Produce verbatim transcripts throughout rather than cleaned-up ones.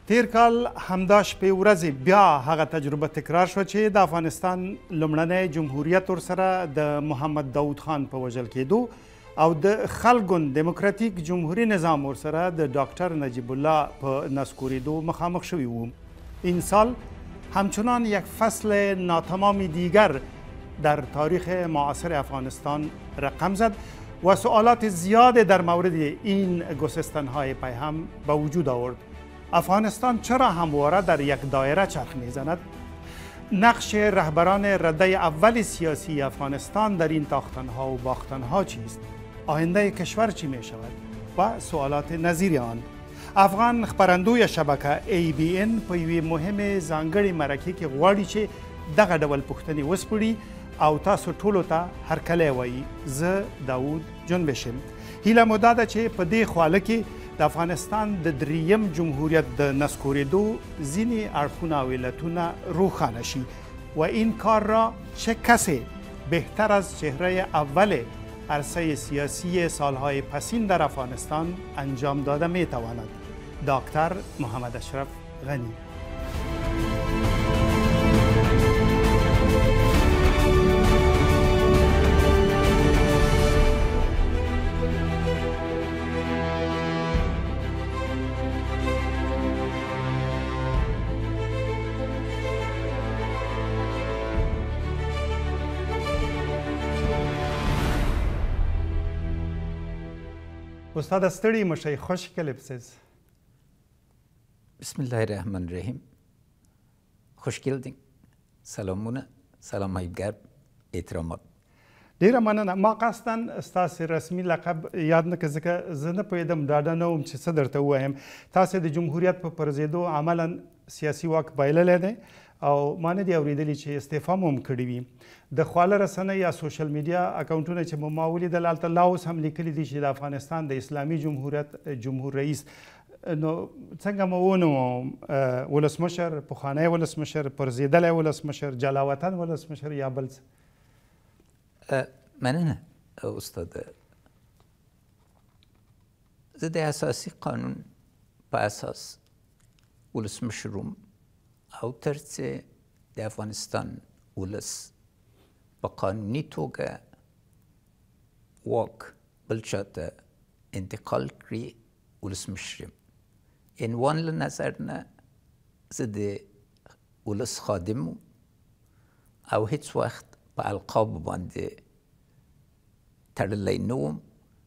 تیر کال همدا شپې ورځې بیا هغه تجربه تکرار شوه چې د افغانستان لومړنی جمهوریت ورسره د محمد داود خان په وژل کېدو او د خلګون دموکراتیک جمهوری نظام ورسره د ډاکټر نجیب الله په نسکورېدو مخامخ شوي وو. این سال همچنان یک فصل ناتمامی دیگر در تاریخ معاصر افغانستان رقم زد و سوالات زیاد در مورد این گسستن‌های پیهم به وجود آورد. افغانستان چرا همواره در یک دایره چرخ می‌زند؟ نقش رهبران رده اول سیاسی افغانستان در این تاختن‌ها و باختن‌ها چیست؟ آینده کشور چی می‌شود؟ و سوالات نظیر آن. افغان خبرندوی شبکه ای بی ان په یوې مهمې ځانګړې مرکې کې غواړي چې دغه ډول پوښتنې وسپړي او تاسو ټولو ته هرکلی وایي. زه داود جنبش یم. هیله مو دا ده چې په دې خواله کې د افغانستان د دریم جمهوریت د نسکورېدو ځینې اړخونه او علتونه روښانه شي و این کار را چه کسی بهتر از چهره اول عرصه سیاسی سالهای پسین در افغانستان انجام داده میتواند. دکتر محمد اشرف غنی. استاد ستړي مشي خوش کلی پسیز. بسم الله الرحمن الرحیم. خوش gelding. سلامونه. سلام های گرم. احترامات. ډیره مننه. ما قصدا ستاسو رسمي لقب یاد نه کړ ځکه زه نه پوهېدم ډاډه نه وم چې څه درته ووایم. تاسو د جمهوریت په پرځېدو عملا سیاسي واک بایللی دی او ما نه دي اورېدلي چې استعفا مو هم کړې وي. د خواله رسنۍ یا سوشل میډیا اکاونټونه چې مو ما ولیدل هلته لا اوس هم لیکلي دي چې د افغانستان د اسلامي جمهوریت جمهور رئیس. نو څنګه مو ونوم ولسمشر، پخوانی ولسمشر، پرځېدلی ولسمشر، جلاوطن ولسمشر یا بل څه؟ مننه استاد. زه د اساسي قانون په اساس ولسمشر وم او تر څه د افغانستان ولس په قانوني توګه واک بل چا ته انتقال کړي ولسمشر یم. عنوان له نظر نه زه د ولس خادم وم او هیڅ وخت په القاب باندې تړلی نه وم.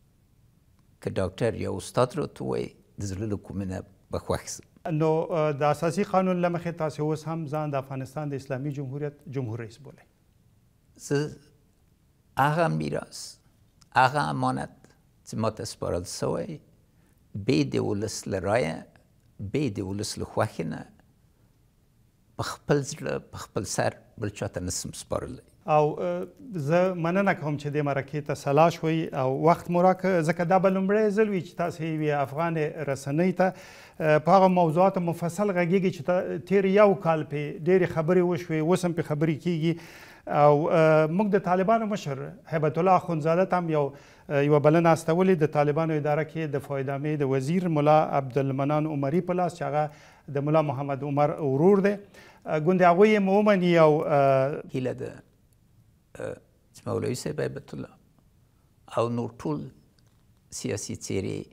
که ډاکټر یا استاد راته ووایي د زړه له کومې نه به خوښ سم. نو د اساسي قانون له مخې تاسې اوس هم ځان د افغانستان د اسلامي جمهوریت جمهور رئیس بولئ. زه هغه میراث، هغه امانت چې ماته سپارل سوی بې د ولس له رایه، بې د ولس له خوښې نه په خپل زړه په خپل سر بل چاته نسم سپارلی. او زه مننه کوم چې دې مرکې ته سلا شوئ او وخت مو راکړه ځکه دا به لومړی ځل وي چې تاسې یوې افغان رسنۍ ته په هغه موضوعاتو مفصل غږیږي چې تیر یو کال پې ډېرې خبرې وشوې، اوس هم پې خبرې کېږي. او موږ د طالبانو مشر هیبت الله اخندزاده ته هم یو یوه بلنه استولې د طالبانو اداره کې د فایدامې د وزیر ملا عبدالمنان عمري په لاس چې هغه د ملا محمد عمر ورور دی. ګوندې هغوی یې مو ومني او هیله ده چې مولوي صاحب هیبت الله او نور ټول سیاسي څېرې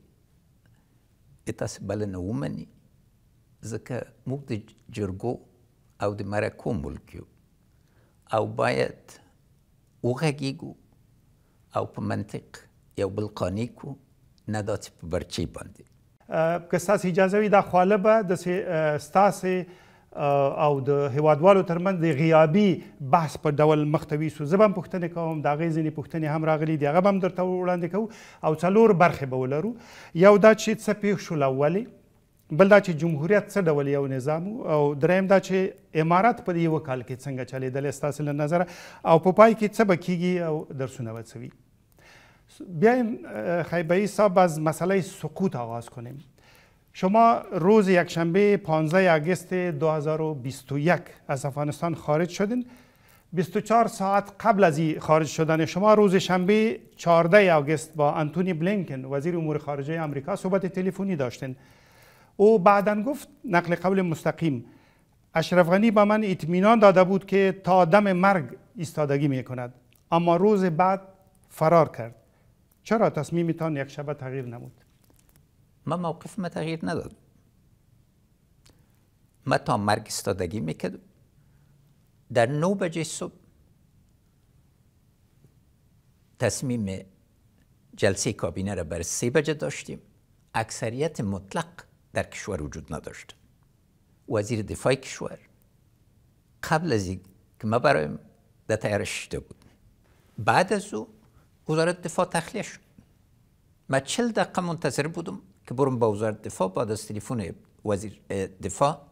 د تاسې بلنه ومني ځکه موږ د جرګو او د مرکو ملک یو او باید وغږیږو او په منطق یو بل قانع کړو، نه دا چې په برچې باندې. که ستاسې اجازه وي دا خواله به داسې ستاسې او د هیوادوالو ترمنځ د غیابي بحث په ډول مخ ته ویسو. زه به هم پوښتنې کوم، د هغې ځینې پوښتنې هم راغلي دي، هغه به هم درته وړاندې کوو او څلور برخې به ولرو. یو دا چې څه پېښ شول اولې، بل دا چې جمهوریت څه ډول یو نظام او دریم دا چې امارت په دې یوه کال کې څنګه چلېدلی ستاسې له نظره او په پای کې څه به کېږي او درسونه به څه وي. بیایم خیبری صاحب از مسئله سقوط آغاز کنیم. شما روز یکشنبه پانزده آگوست دو هزار و بیست و یک از افغانستان خارج شدین. بیست و چهار ساعت قبل از خارج شدن شما روز شنبه چهارده آگوست با انتونی بلینکن وزیر امور خارجه آمریکا صحبت تلفنی داشتین. او بعداً گفت نقل قول مستقیم اشرف غنی به من اطمینان داده بود که تا دم مرگ ایستادگی میکند، اما روز بعد فرار کرد. چرا تصمیمتان یک شبه تغییر نمود؟ من موقف ما تغییر نداد. ما تا مرگ ایستادگی میکردم. در نو بجه صبح تصمیم جلسه کابینه را برای سه بجه داشتیم. اکثریت مطلق در کشور وجود نداشت. وزیر دفاع کشور قبل از اینکه ما برایم در تیارش شده بود. بعد از او وزارت دفاع تخلیه شد. من چل دقیقه منتظر بودم که برم با وزارت دفاع. بعد از تلفن وزیر دفاع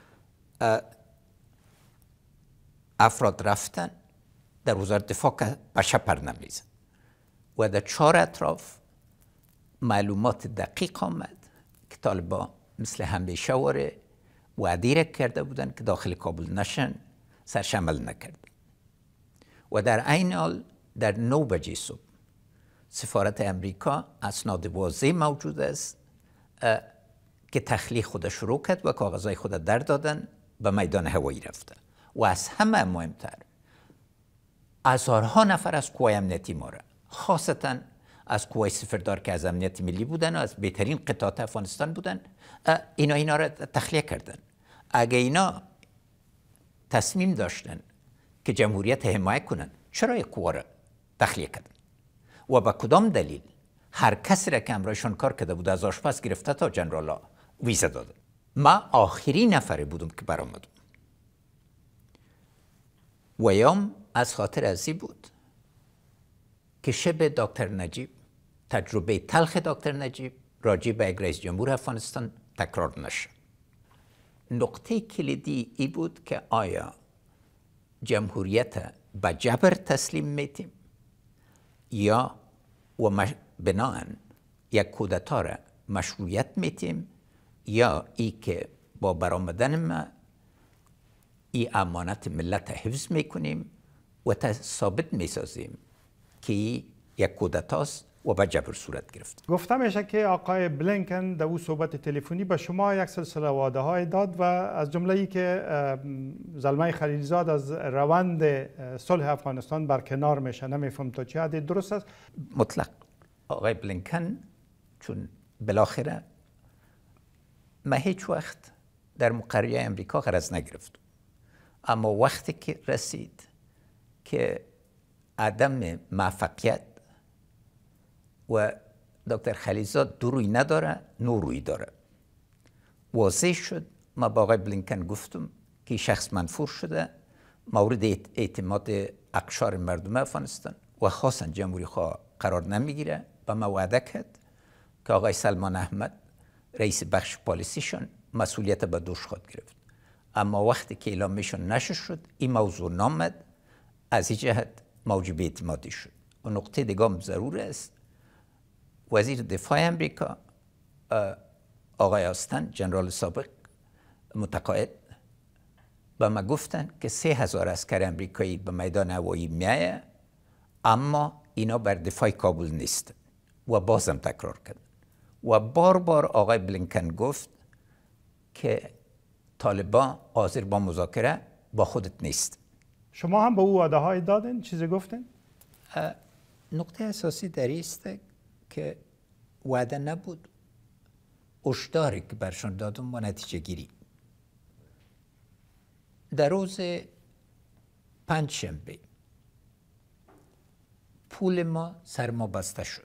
افراد رفتن در وزارت دفاع که بشه پر نمیزن و در چهار اطراف معلومات دقیق آمد که طالبان مثل همیشه واره وعده را کرده بودن که داخل کابل نشن، سرش عمل نکردن. و در عین حال در نو بجه صبح سفارت امریکا اسناد واضح موجود است که تخلیه خود شروع کرد و کاغذهای خود در دادن به میدان هوایی رفته. و از همه مهمتر هزارها نفر از قوای امنیتی ما را، خاصتا از قوای سفردار که از امنیت ملی بودن و از بهترین قطعات افغانستان بودن، اینا اینا را تخلیه کردن. اگه اینا تصمیم داشتن که جمهوریت حمایت کنن، چرا یک قوا را تخلیه کردن؟ و با کدام دلیل هر کسی را که همراهشان کار کرده بود از آشپز گرفته تا جنرالا ویزا دادن؟ ما آخرین نفره بودم که برآمدم. ویام از خاطر ازی بود که شب دکتر نجیب، تجربه تلخ دکتر نجیب راجع به یک رئیس جمهور افغانستان تکرار نشه. نقطه کلیدی ای بود که آیا جمهوریت به جبر تسلیم میتیم یا و مش... بناهن یک کودتا را مشروعیت میتیم، یا ای که با برآمدن ما ای امانت ملت حفظ میکنیم و ثابت میسازیم که یک کودتاست و به جبر صورت گرفت. گفته میشه که آقای بلینکن در او صحبت تلفنی به شما یک سلسله وعده های داد و از جمله ای که زلمه خلیلزاد از روند صلح افغانستان برکنار میشه. نمیفهم تا چه حد درست است؟ مطلق. آقای بلینکن چون بالاخره ما هیچ وقت در مقرریه امریکا غرض نگرفت، اما وقتی که رسید که عدم موفقیت و دکتر خلیلزاد دو روی نداره، نو روی داره، واضح شد. ما با آقای بلینکن گفتم که شخص منفور شده، مورد اعتماد اقشار مردم افغانستان و خاصا جمهوری خواه قرار نمیگیره. و ما وعده کرد که آقای سلمان احمد رئیس بخش پالیسیشون مسئولیت به دوش خود گرفت. اما وقتی که اعلامشون نشه شد، این موضوع نامد، از این جهت موجب اعتمادی شد. و نقطه دیگه ضرور است، وزیر دفاع امریکا آقای آستن، جنرال سابق متقاعد، به ما گفتن که سه هزار اسکر امریکایی به میدان هوایی میایه، اما اینا بر دفاع کابل نیست. و بازم تکرار کرد. و بار بار آقای بلینکن گفت که طالبان حاضر با مذاکره با خودت نیست. شما هم به او وعده های دادین؟ چیزی گفتین؟ نقطه اساسی در است که وعده نبود، هشداری که برشان دادم و نتیجه گیری. در روز پنج شنبه پول ما سر ما بسته شد.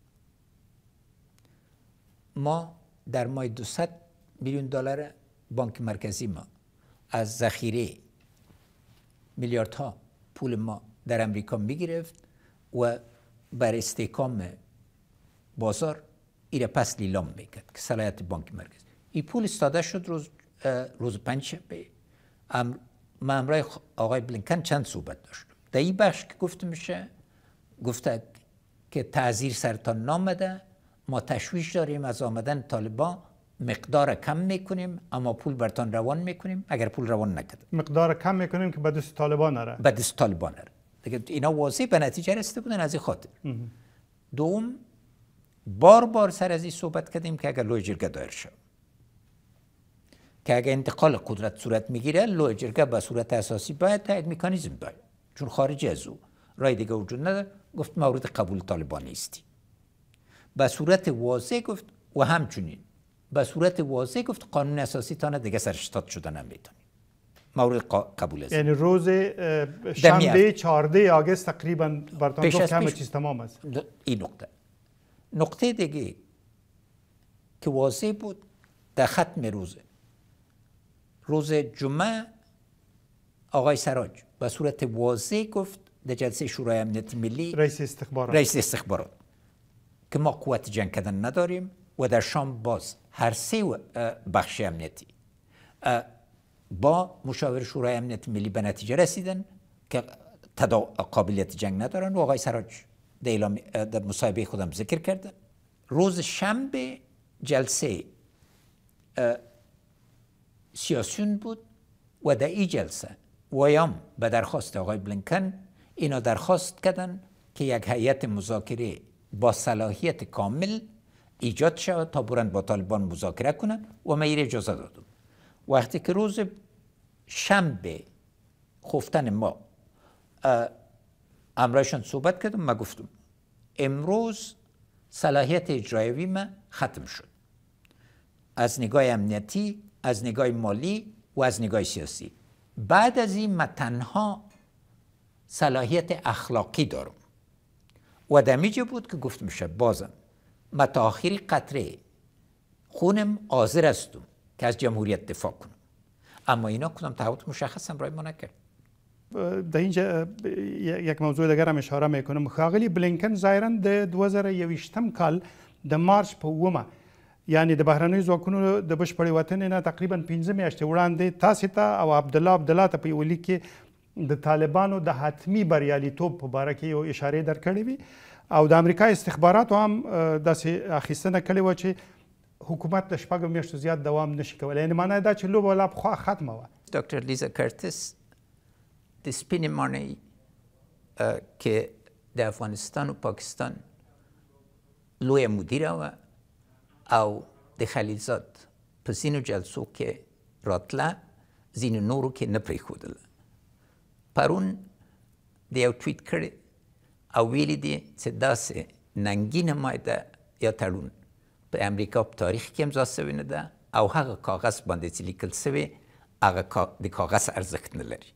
ما در ماه دویست میلیون دلار بانک مرکزی ما از ذخیره میلیاردها پول ما در امریکا میگرفت و بر استحکام بازار ایره پس لیلام میکرد که صلاحیت بانک مرکزی. این پول استاده شد روز روز پنجشنبه. ام ما همراه آقای بلینکن چند صحبت داشتم. در این بخش که گفته میشه، گفته که تعذیر سرتان نامده، ما تشویش داریم از آمدن طالبان، مقدار کم میکنیم اما پول برتان روان میکنیم اگر پول روان نکرد. مقدار کم میکنیم که به دست طالبان نره. به دست طالبان نره. دیگه اینا واضح به نتیجه رسیده بودن از این خاطر. دوم، بار بار سر از این صحبت کردیم که اگر لوی جرگه دایر شد که اگر انتقال قدرت صورت میگیره لوح جرگه به صورت اساسی باید تا یک مکانیزم داره، چون خارج از او رای دیگه وجود نداره. گفت مورد قبول طالبان نیستی. به صورت واضح گفت و همچنین به صورت واضح گفت قانون اساسی تانه دیگه سرشتاد شده نمیتونی. مورد قبول است. یعنی روز شنبه چهاردهم آگوست تقریبا برتان گفت که همه چیز تمام است. این نقطه. نقطه دیگه که واضح بود در ختم روزه روز جمعه آقای سراج به صورت واضح گفت در جلسه شورای امنیت ملی رئیس استخبارات رئیس استخبارات که ما قوت جنگ کردن نداریم و در شام باز هر سه بخش امنیتی با مشاور شورای امنیت ملی به نتیجه رسیدن که قابلیت جنگ ندارن و آقای سراج در, اعلام در مصاحبه خودم ذکر کردن. روز شنبه جلسه سیاسیون بود و در این جلسه ویام به درخواست آقای بلینکن اینا درخواست کردن که یک هیئت مذاکره با صلاحیت کامل ایجاد شود تا برند با طالبان مذاکره کنن و من این اجازه دادم. وقتی که روز شنبه خفتن ما امرایشان صحبت کردم، من گفتم امروز صلاحیت اجرایی ما ختم شد از نگاه امنیتی، از نگاه مالی و از نگاه سیاسی. بعد از این من تنها صلاحیت اخلاقی دارم و دمیجه بود که گفت میشه بازم من تا آخری قطره خونم حاضر هستم که از جمهوریت دفاع کنم، اما اینا کدام تعهد مشخص هم برای ما نکرد. در اینجا یک موضوع دیگر هم اشاره میکنم. ښاغلي بلینکن ظاهرا د دوه زره یویشتم کال د مارچ په اوومه یعنی د بهرنیو ځواکونو د بشپړې وتنې نه تقریبا پنځه میاشتې وړاندې تاسې ته او عبدالله عبدالله ته په یوه لیک کې د طالبانو د حتمي بریالیتوب په باره کې یو اشارې درکړې وي او د امریکا استخباراتو هم داسې اخیستنه کړې وه چې حکومت د شپږو میاشتو زیات دوام نشي کولی. یعنی معنی دا چې لوبه لا پخوا ختمه وه. دکتر لیزا کرتس د سپینې ماڼۍ که د افغانستان و پاکستان لویه مدیره وه او د خلیلزاد په ځینو جلسو کې راتله، ځینو نورو کې نه پرېښودله. پرون د یو ټویټ کړی او ویلي دي چې داسې ننګینه مایده یا تړون په امریکا په تاریخ کې امضا سوی نه ده او هغه کاغذ باندې چې لیکل سوی هغه د کاغذ ارزښت نه لري.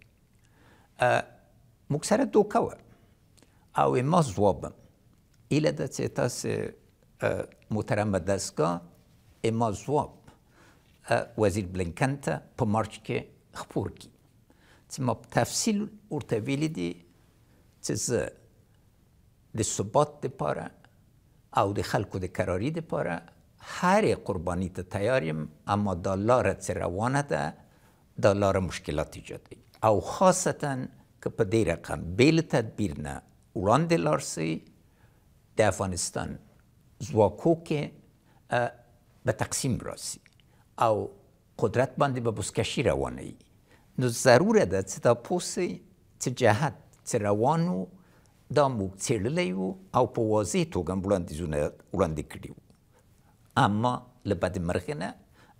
موږ سره دوکه وه او ما ځوابم ایله ده چې تاسې محترمه دستګاه ما ځواب وزیر بلینکن ته په مارچ کې خپور کړي چې ما په تفصیل ورته ویلي دي چې زه د ثبات دپاره او د خلکو د کراري دپاره هر قربانی ته تیار یم، اما دا لاره چې روانه ده دا لاره مشکلات ایجادوي او خاصتا که په دې رقم بې له تدبیر نه وړاندې لاړ سي د افغانستان ځواکو کې به تقسیم راسي او قدرت باندې به بزکشي روانه وي. نو ضروره ده چې دا پوه سئ چې جهت چې روان و دا موږ څېړلی وو او په واضح توګه هم وړاندیزونه وړاندې کړي وو، اما له بدمرغۍ نه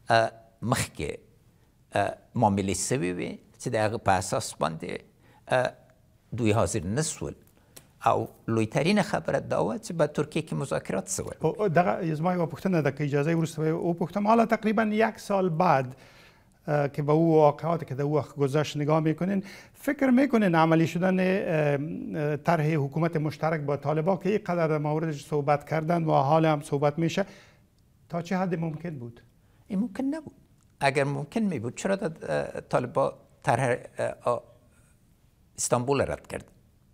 مخکې معاملې سوي وې چې د هغه په اساس باندې دوی حاضر نه سول او لویترینه خبره دا وه چې به ترکیه کې مذاکرات سول. دغه زما یوه پوښتنه ده که اجازه وروسته وپوښتم. حالا تقریبا یک سال بعد که به او واقعات که در او وقت گذشت نگاه میکنین، فکر میکنین عملی شدن طرح حکومت مشترک با طالبان که اینقدر در موردش صحبت کردن و حال هم صحبت میشه تا چه حد ممکن بود؟ این ممکن نبود. اگر ممکن می بود چرا طالبان طرح استانبول رد کرد؟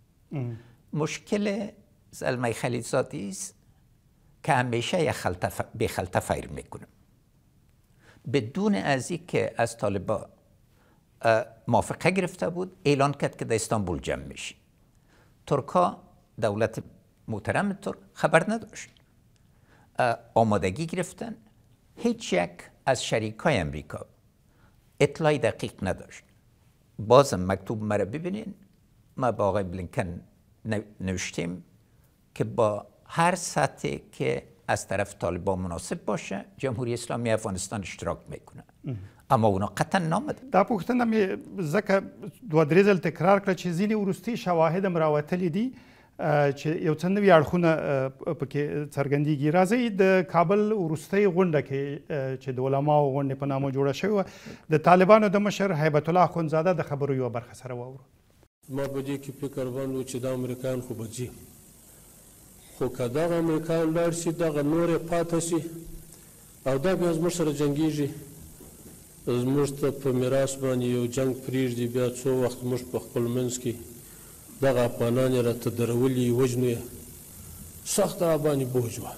مشکل زلمه خلیلزادی است که همیشه یک خلطه به خلطه فیر میکنه. بدون از اینکه از طالبان موافقه گرفته بود اعلان کرد که در استانبول جمع میشی. ترکا دولت محترم ترک خبر نداشت، آمادگی گرفتن، هیچ یک از شریکای امریکا اطلاعی دقیق نداشت. بازم مکتوب مرا ببینین، ما با آقای بلینکن نوشتیم که با هر سطحی که از طرف طالبان مناسب باشه جمهوری اسلامی افغانستان اشتراک میکنه، اما اونا قطعا نامده. دا پوښتنه مې ځکه دوه درې ځل تکرار کړه چې ځینې وروستي شواهد هم راوتلي دي چې یو څه نوي اړخونه پکې څرګندېږي. راځئ د کابل وروستۍ غونډه کې چې د علماو غونډې په نامه جوړه شوې وه د طالبانو د مشر هیبت الله اخندزاده د خبرو یوه برخه سره واورو. ما په دې کې فکر باندې و چې دا امریکایان خو به ځي، خو که دغه امریکایان لاړ شي دغه نور یې پاته شي او دا بیا زموږ سره جنګېږي، زموږ ته په میراث باندې یو جنګ پرېږدي، بیا څو وخت موږ په خپل منځ کې دغه افغانان یې راته درولي وژنو یې، سخت هغه باندې بوج وه.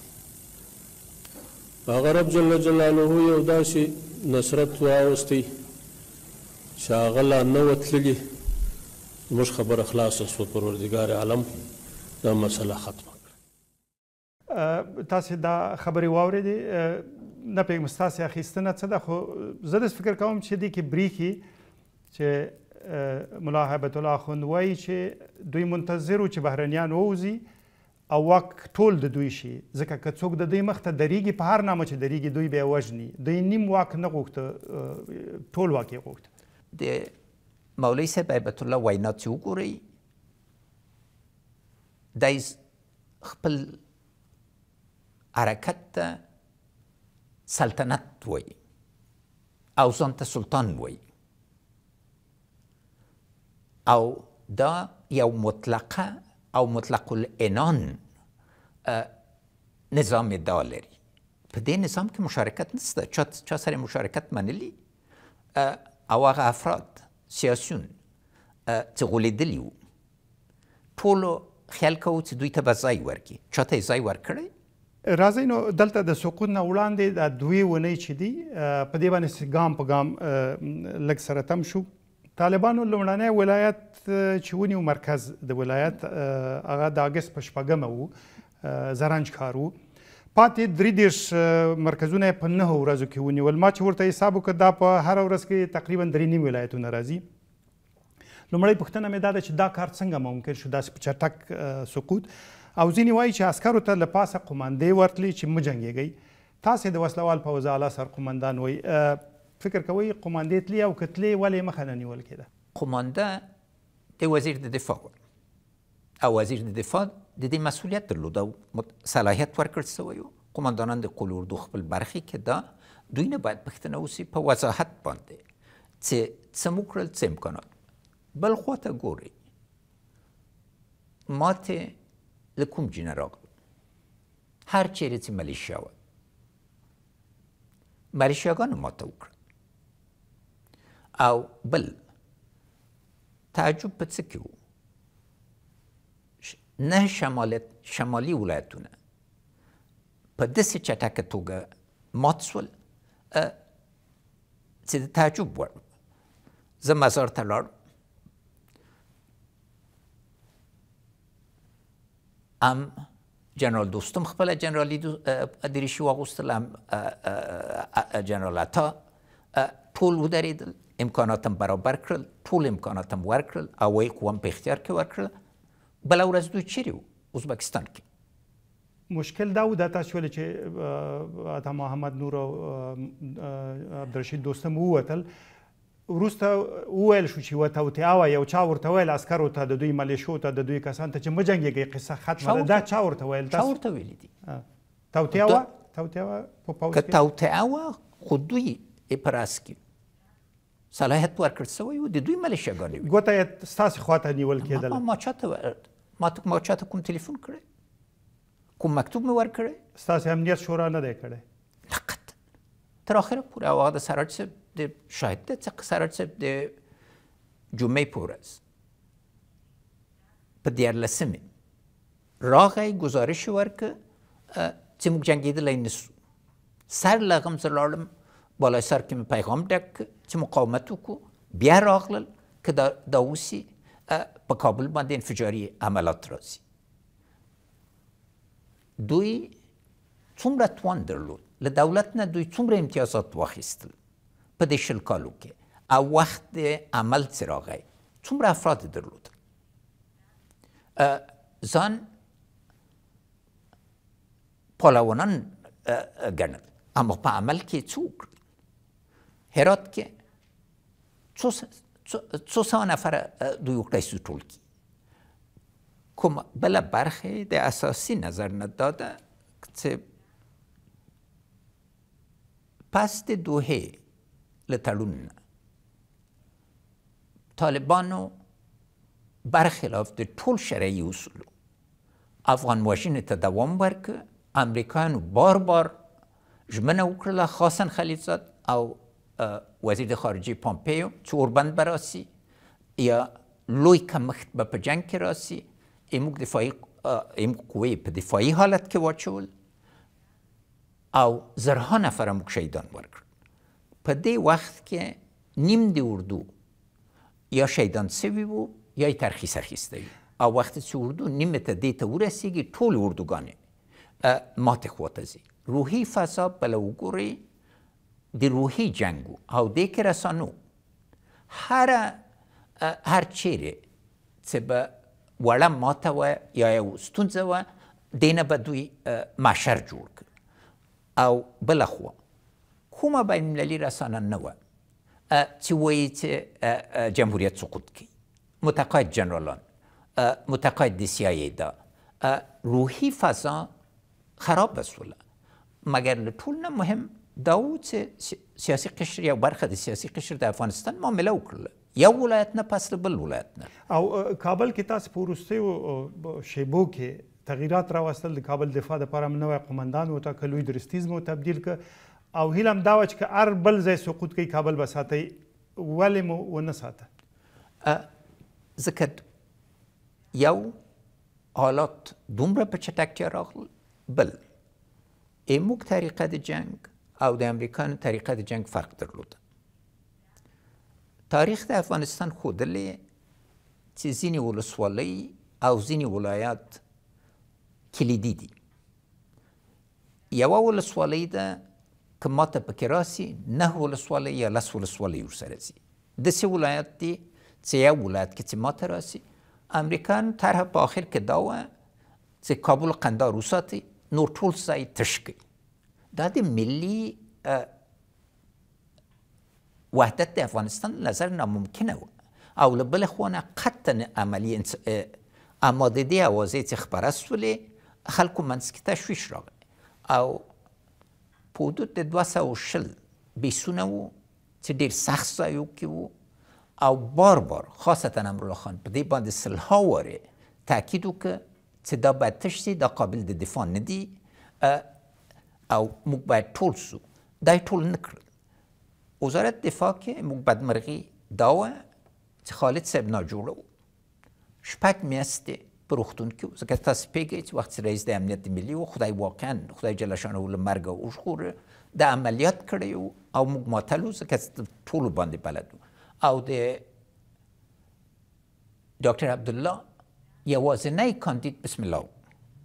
هغه رب جل جلاله یو داسې نصرت واوستی چې هغه لا نه وه تللي، زموږ خبره خلاصه سوه، پروردګار عالم دا مسله ختمه کړه. تاسې دا خبرې واورېدې، نه پوهېږم ستاسې اخیستنه څه ده، خو زه داسې فکر کوم چې دې کې برېښي چې ملا هیبت الله اخند وایي چې دوی منتظر وو چې بهرنیان ووځي او واک ټول د دوی شي، ځکه که څوک د دوی مخ ته درېږي په هر نامه چې درېږي دوی به یې وژني. دوی نیم واک نه غوښته، ټول واک یې غوښته. د مولوي صاحب هیبت الله وینا چې وګورئ، دی خپل حرکت ته سلطنت وایي او ځان ته سلطان وایي، او دا یو مطلقه او مطلق العنان نظام ادعا لري. په دې نظام کې مشارکت نشته، چا سره مشارکت منلي او هغه افراد سیاسیون چې غولېدلي وو ټولو خیال کوو چې دوی ته به ځای ورکړي. چا ته یې ځای ورکړی؟ راځئ نو دلته د سقوط نه وړاندې د دوې اونۍ چې دي په دې باندې ګام په ګام لږ سره تم شو. طالبانو لومړنی ولایت چې ونیو مرکز د ولایت هغه د اګست په شپږمه و، زرنج ښار و. پاتې درې دېرش مرکزونه یې په نهو ورځو کې ونیول. ما چې ورته حساب وکړ دا په هره ورځ کې تقریبا درې نیم ولایتونه راځي. لومړی پوښتنه مې دا ده چې دا کار څنګه ممکن شو داسې په چټک سقوط؟ او ځینې وایي چې عسکرو ته له پاسه قماندې ورتلي چې مه جنګېږئ. تاسې د وسلوال پوځ اعلی سرقمندان وایي، فکر کوئ قماندې تلي او که تلې ولې مخه نه نیول کېده؟ قمانده د وزیر د دفاع و او وزیر د دفاع د دې مسئولیت درلود او صلاحیت ورکړل سوی و. قماندانان د قول اردو خپل برخې کې دا دوی نه باید پوښتنه وشي په وضاحت باندې چې څه مو کړل، څه امکانات. بل خوا ته ګورئ، ماتې له کوم جینه راغله؟ هر چیرې چې ملیشیا وه، ملیشیاګانو ماته وکړه. او بل تعجب په څه کې و؟ نه شمالي ولایتونه په داسې چټکه توګه مات شول چې د تعجب وړ. زه مزار ته لاړم، هم جنرال دوستم خپله جنرالي دریشي واغوستل، هم جنرال عطا، ټول ودرېدل، امکانات هم برابر کړل، ټول امکانات هم ورکړل، هوایي قوه هم په اختیار کې ورکړل. بله ورځ دوی چیرې وو؟ ازبکستان کې. مشکل دا و دا تاسو ویل چې عطا محمد نور او عبدالرشید دوستم ووتل، وروسته وویل شو چې یوه توطیه وه، یو چا ورته ویل عسکرو ته، د دوی ملیشو ته، د دوی کسانو ته چې مه جنګېږئ، قصه ختمه ده. دا چا ورته ویل؟ چا ورته ویلي دي؟ توطیه وه؟ توطیه وه په پوځ کې؟ که توطیه وه خو دوی یې په راس کې صلاحیت ورکړل سوی و، د دوی ملیشیاګانې وې. ګوته یې ستاسې خواته نیول کېدله؟ ما چاته ما چاته کوم تلیفون کړی، کوم مکتوب مې ورکړی؟ ستاسې امنیت شورا نه دی کړی؟ نه قطعا تر آخره پورې. او هغه د سراج صاحب د شاهد دی چې سراج صاحب د جمعې په ورځ په دیارلسمې راغی، ګزارش یې ورکړ چې موږ جنګېدلی نسو. سر له هغه زه لاړم، بالای سر کې مې پیغام ډک کړ چې مقاومت وکړو. بیا راغلل که دا اوسي په کابل باندې انفجاري عملات راځي. دوی څومره توان درلود، له دولت نه دوی څومره امتیازات واخیستل په دې شل کالو کې، او وخت د عمل چې راغی څومره افراد درلودل. ځان پهلوانان ګڼل، اما په عمل کې څه وکړل؟ هرات که څو سوه نفر دوی وکړی ټولګي کوم بله برخه د اساسي نظر نه دا ده چې پس د دوحې له تړون نه طالبانو برخلاف د ټول شرعي اصولو افغان وژنې ته دوام ورکړ. امریکایانو بار بار ژمنه وکړله، خاصن خلیلزاد او وزیر خارجه پامپیو چې اوربند به راسي یا لوی کمښت به په جنګ کې راسي، ایموږ دفاعي ایموږ قوې په دفاعي حالت کې واچول او زرها نفره موږ شهیدان ورکړل. په دې وخت کې نیم د اردو یا شهیدان سوي وو یا یې ترخیص اخیستی وي او وخت چې اردو نیمه ته دې ته ورسېږي ټول اردوګانې ماتې خواته ځي. روحي فضا بله وګورئ د روحي جنګ و او دې کې رسانو هر هر چیرې چې به وړه ماته وه یا یو ستونزه وه دې نه به دوی محشر جوړ کړ. او بله خوا کومه بین المللي رسانه نه وه چې وایي چې جمهوریت سقوط کوي، متقاعد جنرالان، متقاعد د سی آی ای دا روحي فضا خراب بسوله. مگر له ټول نه مهم دا و چې سیاسي قشر یا برخه د سیاسي قشر د افغانستان معامله وکړله، یو ولایت نه پس بل ولایت نه. او کابل کې تاسو په وروستیو شیبو کې تغییرات راوستل، د کابل دفاع دپاره م نوی قمندان وټاکه، لوی درستیز مو تبدیل که او هیله هم دا وه چې که هر بل ځای سقوط کوي کابل به ساتئ، ولې مو ونه ساته؟ ځکه یو حالات دومره په چټکتیا راغلل، بل ایموږ طریقه د جنگ او د امریکایانو طریقه د جنگ فرق درلوده. تاریخ د افغانستان ښودلی چې ځینې ولسوالۍ او ځینې ولایات کلیدي دي. یوه ولسوالۍ ده که ماته پکې راسي نه ولسوالۍ یا لس ولسوالۍ ورسره ځي. داسې ولایت دی چې یو ولایت کې چې ماته راسي امریکایانو طرحه په آخر کې دا وه چې کابل قندار وساتي، نور ټول ځای تش کړي. دا د ملي وحدت د افغانستان نظر ناممکنه وه او له بلې خوا نه قطعا عملي اما د دې اوازې چې خپره سولې خلکو منځ کې تشویش راغلی او په حدود د دوه سوه و شل بیسونه وو چې ډېر سخت ځایو کې وو او بار بار خاصتا امرالله خان په دې باندې سلها وارې تاکید وکړه چې دا باید تش سي، دا قابل د دفاع نه دي او موږ باید ټول سو. دا یې ټول نه کړل. وزارت دفاع کې موږ بدمرغي دا وه چې خالد صاحب ناجوړه و، شپږ میاشتې په روغتون کې و. ځکه تاسو پوهېږئ چې وخت رئیس د امنیت ملي و، خدای واقعا خدای جل شانه له مرګه وژغوره، د عملیات کړی و او موږ ماتل و ځکه ټولو باندې بلد و. او د ډاکټر عبدالله یوازینی کاندید بسم الله و،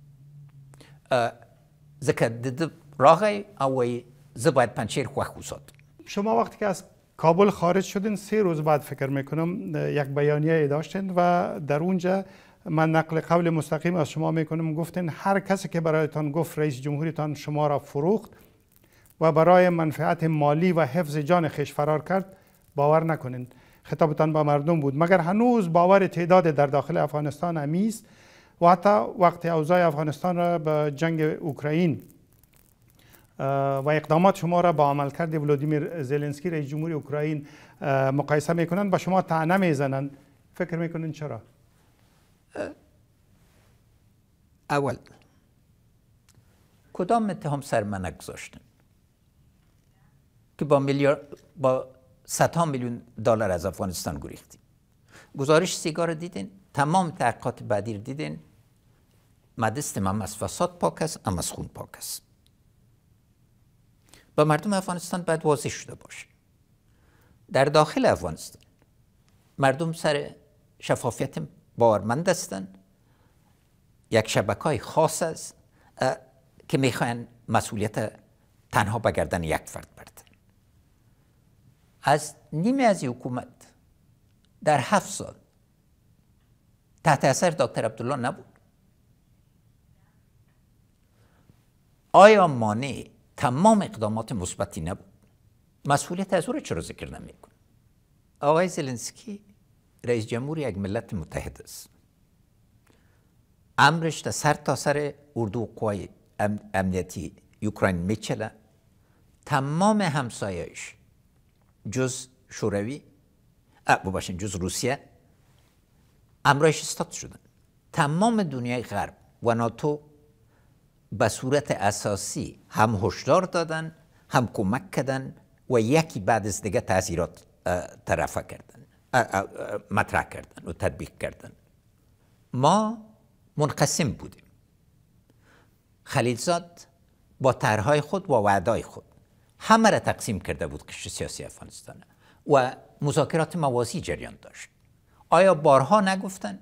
ځکه د ده راغی او وایي زه باید پنجشیر خوښ وساتم. شما وقتی که از کابل خارج شدین سه روز بعد فکر میکنم یک بیانیه داشتین و در اونجا من نقل قول مستقیم از شما میکنم، گفتین هر کسی که برایتان گفت رئیس جمهوریتان شما را فروخت و برای منفعت مالی و حفظ جان خویش فرار کرد باور نکنین. خطابتان با مردم بود، مگر هنوز باور تعداد در داخل افغانستان همیست و حتی وقتی اوضاع افغانستان را به جنگ اوکراین و اقدامات شما را با عملکرد ولودیمیر زلنسکی رئیس جمهوری اوکراین مقایسه میکنن، با شما طعنه میزنن، فکر میکنین چرا؟ اول کدام اتهام سر من نگذاشتن که با میلیارد با صدها میلیون دلار از افغانستان گریختیم؟ گزارش سیگار دیدین، تمام تحقیقات بعدی رو دیدین، مدستم هم از فساد پاک است، هم از خون پاک است. با مردم افغانستان باید واضح شده باشه. در داخل افغانستان مردم سر شفافیت باورمند هستند. یک شبکه‌های خاص است که میخواین مسئولیت تنها به گردن یک فرد بردن. از نیمه از حکومت در هفت سال تحت اثر دکتر عبدالله نبود. آیا مانع تمام اقدامات مثبتی نبود؟ مسئولیت از او را چرا ذکر نمیکن؟ آقای زلنسکی رئیس جمهور یک ملت متحد است. امرش تا سر تا سر اردو و قوای امنیتی اوکراین میچله. تمام همسایه‌اش جز شوروی ببخشید جز روسیه امرایش استاد شدن. تمام دنیای غرب و ناتو به صورت اساسی هم هشدار دادن، هم کمک کردن و یکی بعد از دیگه تاثیرات طرفه کردن، مطرح کردن و تطبیق کردن. ما منقسم بودیم. خلیلزاد با طرحهای خود و وعده‌های خود همه را تقسیم کرده بود قشر سیاسی افغانستان و مذاکرات موازی جریان داشت. آیا بارها نگفتن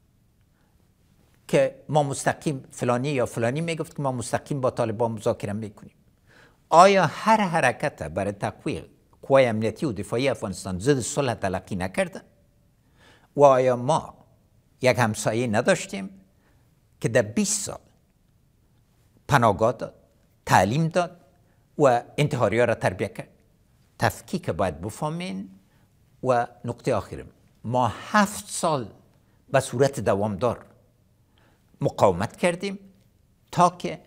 که ما مستقیم فلانی یا فلانی میگفت که ما مستقیم با طالبان مذاکره میکنیم؟ آیا هر حرکت برای تقویت قوای امنیتی و دفاعی افغانستان ضد صلح تلقی نکردن؟ و آیا ما یک همسایه نداشتیم که در بیست سال پناهگاه داد، تعلیم داد و انتحاری ها را تربیت کرد؟ تفکیک باید بفهمین. و نقطه آخرم، ما هفت سال به صورت دوامدار مقاومت کردیم تا که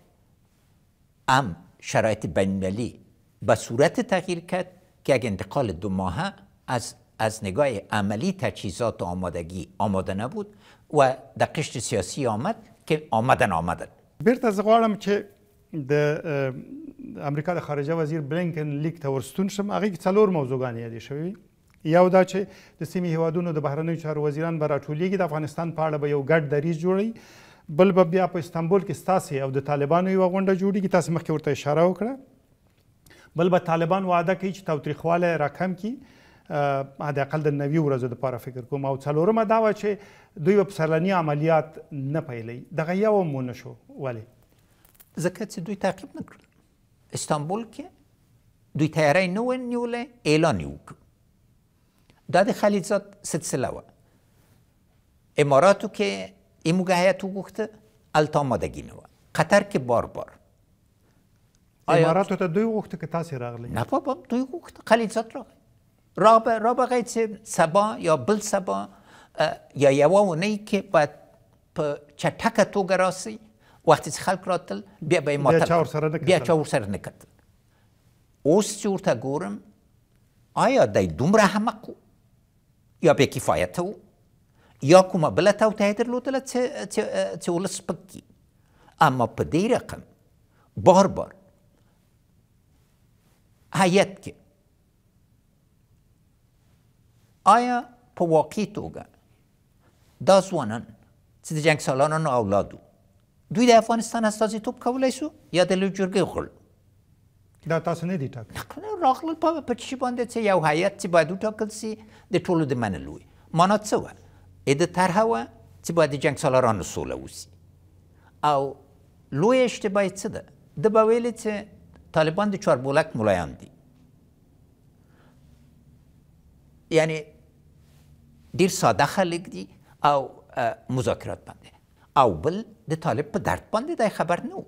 ام شرایط بین‌المللی به صورت تغییر کرد که یک انتقال دو ماهه از از نگاه عملی تجهیزات و آمادگی آماده نبود و در قشر سیاسی آمد که آمدن آمدن. بیرته زه غواړم چې د امریکا د خارجه وزیر بلینکن لیک ته ورستون شم. هغې کې څلور موضوعګانې یادې شوي. یو دا چې د سیمې هیوادونو د بهرنیو چارو وزیران به راټولیږي، د افغانستان په اړه به یو ګډ دریځ جوړوي. بل به بیا په استانبول کې ستاسې او د طالبانو یوه غونډه جوړېږي، تاسې مخکې ورته اشاره وکړه. بل به طالبان وعده کوي چې تاوتریخوالی راکم کړي، حداقل د نوي ورځو دپاره فکر کوم. او څلورمه دا وه چې دوی به سیلاني عملیات نه پیلوي. دغه یو هم ونه شو. ولې؟ ځکه چې دوی تعقیب نه کړل. استانبول کې دوی تیاری نه و نیولی، اعلان یې وکړ. دا د خلیلزاد سلسله وه. اماراتو کې این موقع هیئت وغوښته، هلته آمادګي نه وه. قطر کې بار بار اماراتو ته دوی وغوښته که تاسې راغلی؟ نه بابا، دوی وغوښته، خلیلزاد راغی. را به را به چې سبا یا بل سبا یا یوه اونۍ کې باید په چټکه توګه راسي. وختې چې خلک راتل بیا به یې ماتل، بیا چا ورسره نه کتل. اوس چې ورته ګورم آیا دی دومره احمق و یا بې کفایته و یا کومه بله توطیه درلودله چې ولس سپک کړي؟ اما په دې رقم بار بار هیئت کې آیا په واقعي توګه دا ځوانان چې د جنګ سالارانو اولاد وو دوی د افغانستان استازیتوب کولی سو یا د لویې جرګې غړو؟ دا تاسو نه دي ټاکلي. راغلل په چی باندې چې یو هیئت چې باید وټاکل سي د ټولو د منلو وي. معنا څه وه؟ د طرحه وه چې باید د جنګ سالارانو سوله وسي. او لویه اشتباه څه ده؟ ده به ویلې چې طالبان د چاربولک ملایان دي. یعنی ډېر ساده خلک دي او مذاکرات باندې. او بل د طالب په درد باندې دا خبر نه و.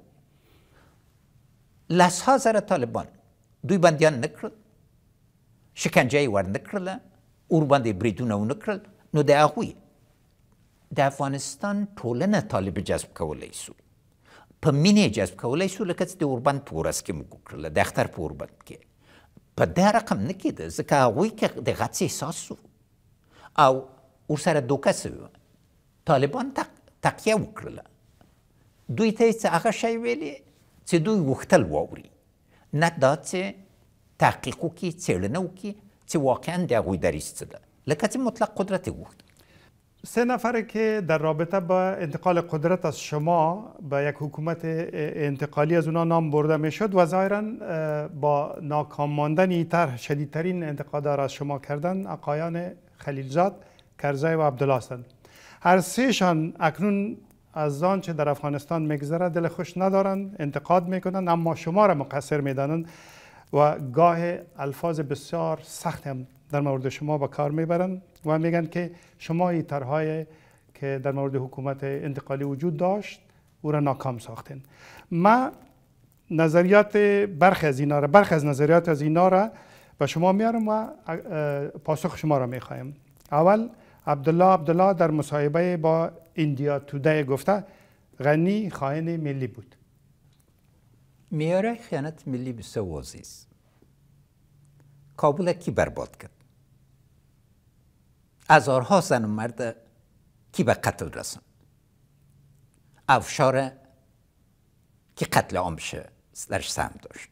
لسها زره طالبان دوی بندیان نه کړل، شکنجه یې ور نه کړله، اور باندې بریدونه ونه کړل. نو د هغوی د افغانستان ټولنه طالب جذب کولی سو، په مینې جذب کولی سو، لکه چې د اوربند په ورځ کې موږ وکړله، د اختر په اوربند کې. په دې رقم نه کېده ځکه هغوی کې د غڅ احساس سو او ورسره دوکه سوې وه. طالبان تقیه وکړله. دوی ته یې څه هغه شی ویلې چې دوی غوښتل واوري، نه دا چې تحقیق وکړي، څېړنه وکړي چې واقعا د هغوی دریځ څه ده، لکه چې مطلق قدرت یې غوښت. سه نفره که در رابطه با انتقال قدرت از شما به یک حکومت انتقالی از اونا نام برده می شد و ظاهرا با ناکام ماندن این طرح شدیدترین انتقادها را از شما کردن آقایان خلیلزاد، کرزی و عبدالله هستند. هر سهشان اکنون از آنچه در افغانستان میگذره دل خوش ندارند، انتقاد میکنند، اما شما را مقصر میدانند و گاه الفاظ بسیار سخت هم در مورد شما به کار میبرند و میگن که شما این طرح‌های که در مورد حکومت انتقالی وجود داشت او را ناکام ساختین. ما نظریات برخی از اینا را برخی از نظریات از اینا را به شما میارم و پاسخ شما را میخوایم. اول عبدالله عبدالله در مصاحبه با ایندیا تودای گفته غنی خائن ملی بود. میاره خیانت ملی بسیار واضح است. کابل کی برباد کرد؟ هزارها زن و مرد کی به قتل رساند؟ افشار کی قتل عام شه درش سهم داشت؟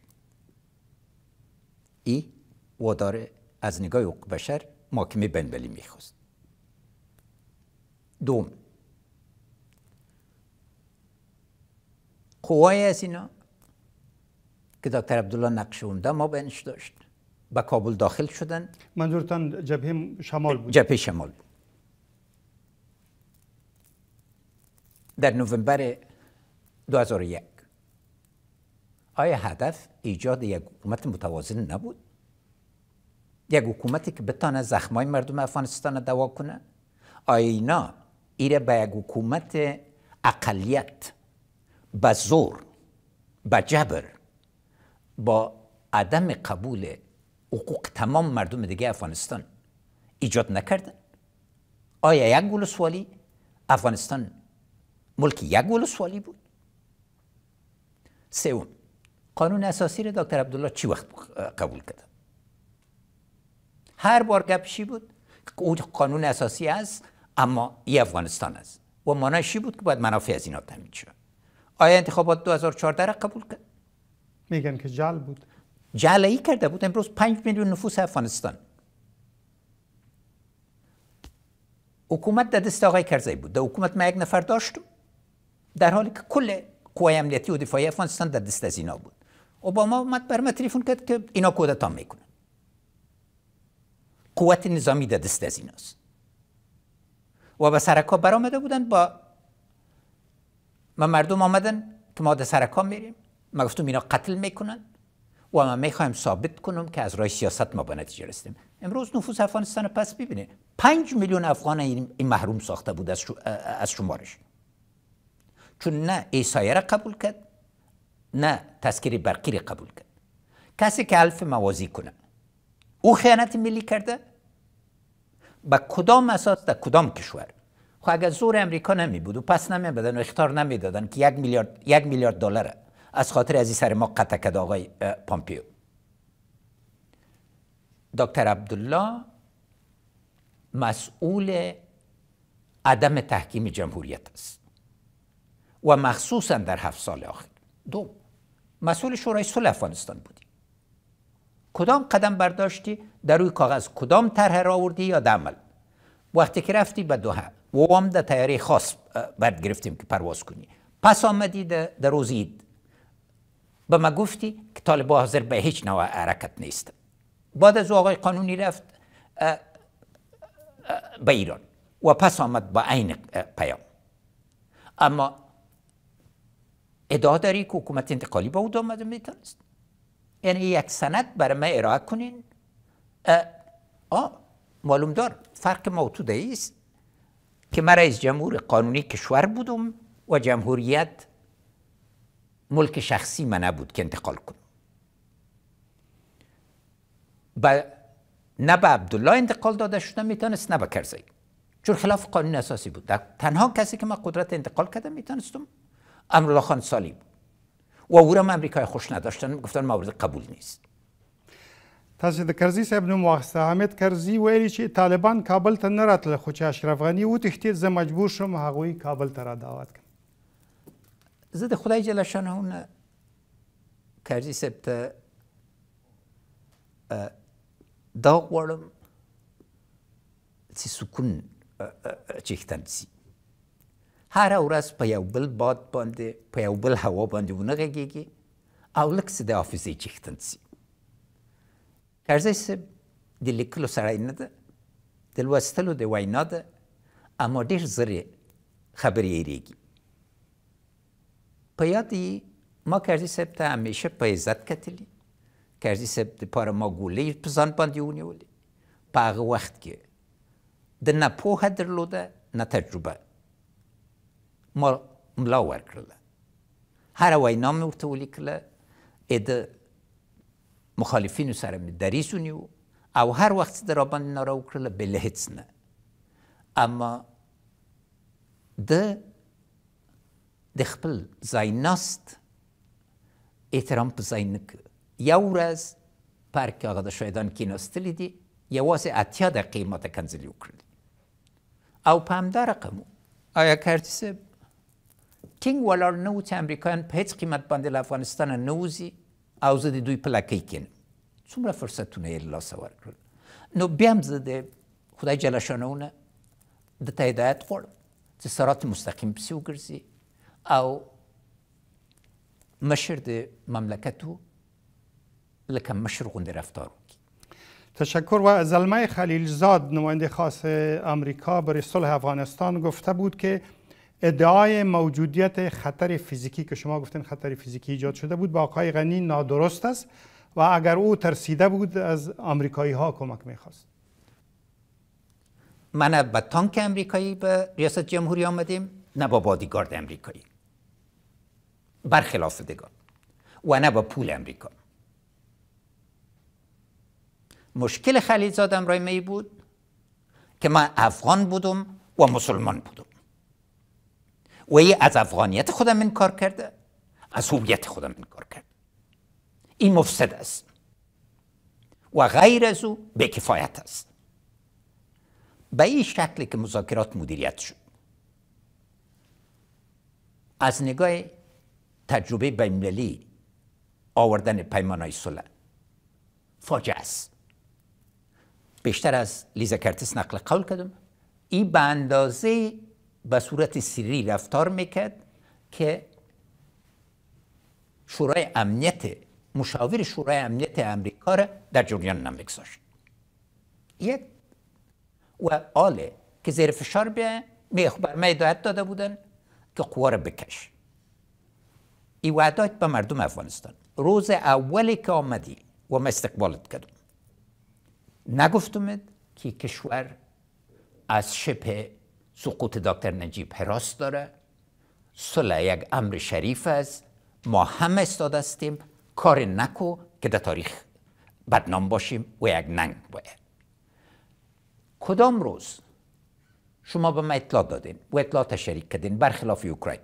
ای وادار از نگاه حقوق بشر محاکمه بین‌المللی میخواست. دوم، قوای از اینا که دکتر عبدالله نقش عمده ما بینش داشت به کابل داخل شدن. منظورتان جبهه شمال بود؟ جبهه شمال بود. در نوامبر دو هزار و یک آیا هدف ایجاد یک حکومت متوازن نبود؟ یک حکومتی که بتانه زخمای مردم افغانستان دوا کنه؟ آیا اینا ایره به یک حکومت اقلیت به زور، به جبر، با عدم قبول حقوق تمام مردم دیگه افغانستان ایجاد نکردن؟ آیا یک ولسوالی افغانستان ملک یک ولسوالی بود؟ سوم، قانون اساسی رو دکتر عبدالله چی وقت قبول کرد؟ هر بار گپشی بود که او قانون اساسی است اما ای افغانستان است و معنیش چی بود که باید منافع از اینا تامین شد. آیا انتخابات دو هزار و چهارده را قبول کرد؟ میگن که جعل بود. جعل ای کرده بود. امروز پنج میلیون نفوس افغانستان. حکومت در دست آقای کرزی بود. در حکومت ما یک نفر داشتم در حالی که کل قوای امنیتی و دفاعی افغانستان در دست از اینا بود. اوباما اومد بر ما تلفن کرد که اینا کودتا میکنن. قوت نظامی در دست از ایناست. و به سرکا برآمده بودن با ما مردم آمدن که ما در سرکا میریم. ما گفتم اینا قتل میکنن و ما میخوایم ثابت کنم که از راه سیاست ما به نتیجه رسیدیم. امروز نفوس افغانستان پس ببینه پنج میلیون افغان این محروم ساخته بود از از شمارش. چون نه ایسایه را قبول کرد نه تذکره برقی را قبول کرد. کسی که حلف موازی کنه او خیانت ملی کرده با کدام اساس در کدام کشور؟ خب اگر زور امریکا نمی بود و پس نمی بدن و اختار نمی دادن که یک میلیارد یک میلیارد دلار از خاطر از این سر ما قطع کرد آقای پامپیو. دکتر عبدالله مسئول عدم تحکیم جمهوریت است و مخصوصا در هفت سال آخر. دو، مسئول شورای صلح افغانستان بودی. کدام قدم برداشتی؟ در روی کاغذ کدام طرح را آوردی یا در عمل؟ وقتی که رفتی به دوحه و هم در طیاره خاص برد گرفتیم که پرواز کنی، پس آمدی در روز عید به ما گفتی که طالبان حاضر به هیچ نوع حرکت نیست. بعد از آقای قانونی رفت به ایران و پس آمد با عین پیام. اما ادعا داری که حکومت انتقالی با او آمده میتونست؟ یعنی یک سند برای ما ارائه کنین؟ آه معلوم دار فرق ما و تو ده است که من رئیس جمهور قانونی کشور بودم و جمهوریت ملک شخصی من نبود که انتقال کنم. با نه به عبدالله انتقال داده شده میتونست نه به کرزی، چون خلاف قانون اساسی بود. تنها کسی که من قدرت انتقال کردم میتونستم امرالله خان سالی بود و او را امریکای خوش نداشتن، گفتن مورد قبول نیست. تاسو د کرزي صاحب نوم واخیسته. حامد کرزي ویلي چې طالبان کابل ته نه راتله، خو چې اشرف غني وتښتېد زه مجبور شوم هغوی کابل ته را دعوت کړم. زه د خدای جل شانه نه کرزي صاحب ته دا غواړم چې سکون چښتن سي. هره ورځ په یو بل باد باندې په یو بل هوا باندې ونه غږېږي او لږ څه د حافظې چښتن سي. کرزی صاحب د لیکلو سړی نه ده، د لوستلو د وینا ده، اما ډېر زر یې خبرې هېرېږي. په یاد یې ما کرزي صاحب ته همیشه په عزت کتلي. کرزي صاحب دپاره ما ګولۍ په ځان باندې ونیولې. په هغه وخت کې د نه پوهه درلوده نه تجربه. ما ملا ورکړله. هره وینا مې ورته ولیکله. د مخالفینو سره مې دریځ او هر وخت چې د راباندې ناره وکړله بله هېڅ نه. اما د د خپل ځای ناست احترام په ځای نه کړ. یو ورځ پارک کې هغه د شهیدان کېناستلي دي، یوازې اتیا دقیقې ماته کنځلې وکړلې او په همدا رقم آیا کارتي صاحب ټینګ ولاړ نه و چې امریکایان په هېڅ قیمت باندې له افغانستانه نه وځي او زه د دوی په لکۍ کېنم. څومره فرصتونه یې له لاسه ورکړل. نو بیا هم زه د خدای جل شانه نه د ته هدایت غواړم چې صراط مستقیم پسې وګرځي او مشر د مملکتو لکه مشر غوندې رفتار وکړي. تشکر. و زلمه خلیلزاد نماینده خاص آمریکا برای صلح افغانستان گفته بود که ادعای موجودیت خطر فیزیکی که شما گفتین خطر فیزیکی ایجاد شده بود با آقای غنی نادرست است و اگر او ترسیده بود از آمریکایی ها کمک میخواست. ما نه با تانک امریکایی به ریاست جمهوری آمدیم نه با بادیگارد امریکایی، برخلاف دیگر، و نه با پول امریکا. مشکل خلیلزاد امرای می بود که من افغان بودم و مسلمان بودم و ای از افغانیت خودم انکار کرده، از هویت خودم انکار کرده. این مفسد است و غیر از او بی‌کفایت است. به این شکلی که مذاکرات مدیریت شد از نگاه تجربه بین‌المللی آوردن پیمان‌های صلح فاجعه است. بیشتر از لیزا کرتیس نقل قول کردم این به اندازه به صورت سری رفتار میکرد که شورای امنیت مشاور شورای امنیت امریکا را در جریان نمیگذاشت. یک و آله که زیر فشار بیه بر ما هدایت داده بودن که قوا را بکش. این وعدات به مردم افغانستان روز اولی که آمدی و ما استقبالت کردم نگفتم که کشور از شبه سقوط دکتر نجیب حراس داره، صلح یک امر شریف است، ما هم استاد هستیم، کار نکو که در تاریخ بدنام باشیم و یک ننگ باید. کدام روز شما به ما اطلاع دادین و اطلاعات شریک کردین برخلاف اوکراین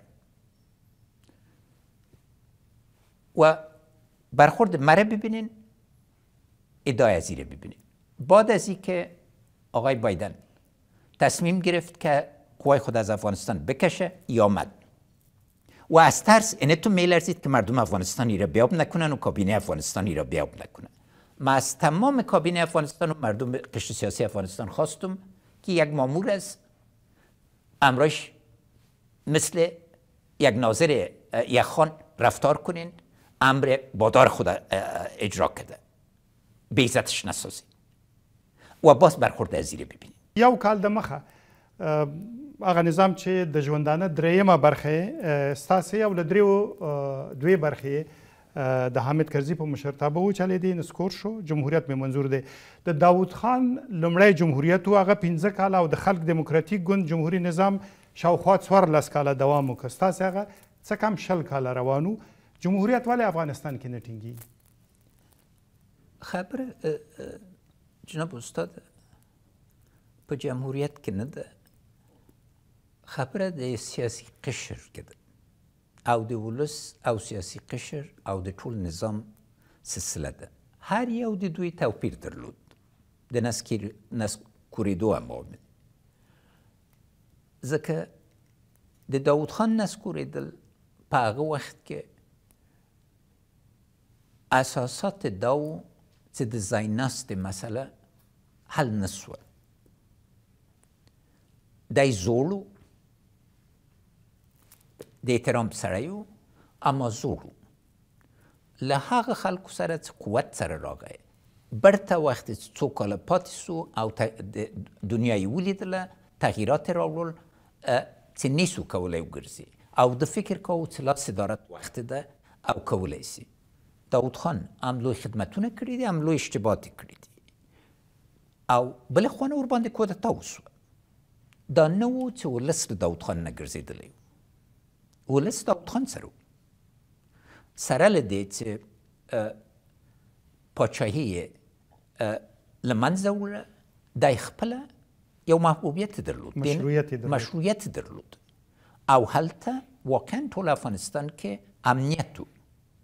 و برخورد مره ببینین، ادعای ازیره ببینین. بعد از این که آقای بایدن تصمیم گرفت که قوای خود از افغانستان بکشه یا آمد و از ترس اینتون میلرزید که مردم افغانستانی را بیاب نکنن و کابینه افغانستانی را بیاب نکنن. من از تمام کابینه افغانستان و مردم قشر سیاسی افغانستان خواستم که یک مامور از امرش مثل یک ناظر یک خان رفتار کنین، امر بادار خود اجرا کرده، بیزتش نسازی و باز برخورد ازیره ببینید. یو کال د مخه هغه نظام چې د ژوندانه دریمه برخه ستاسې او له دریو دوی برخې د حامد کرزي په مشرتابه وچلېدې نسکور شو، جمهوریت مې منظور دی. د داود خان لومړی جمهوریت و هغه پنځه کاله او د خلق دموکراتیک ګوند جمهوري نظام شاوخوا څوارلس کاله دوام وکړ. ستاسې هغه څه کم شل کاله روان و. جمهوریت ولې افغانستان کې نه ټینګېږي؟ خبره جناب استاد په جمهوریت کې نه ده، خبره د سیاسي قشر کې ده او د ولس او سیاسي قشر او د ټول نظام سلسله ده. هر یو د دوی توپیر درلود، د نسکورېدو هم آمد. ځکه د داود خان نسکورېدل په هغه وخت کې اساسات دا و چې د ځای ناستې مسله حل نه سوه. دی زوړ و، د احترام سړی و، اما زوړ و. له هغه خلکو سره چې قوت سره راغی برته وخت چې څو کاله پاتې سو او دنیا یې ولیدله، تغییرات راوړل چې نیسو کولی وګرځي او د فکر کوو چې لا صدارت وخت ده او کولی سي. داود خان هم لوی خدمتونه کړي دي، هم لوی اشتباهات کړي دي او بلې خوا نه ورباندې کودتا وسوه. دا نه و چې ولس له داود خان نه ګرځېدلی و، ولس داود خان سره و، سره له دې چې پاچاهی لمنځه وړه دی خپله یو محبوبیت درلود مشروعیت درلود مشروعیت درلود او هلته واقعا ټول افغانستان کې امنیت و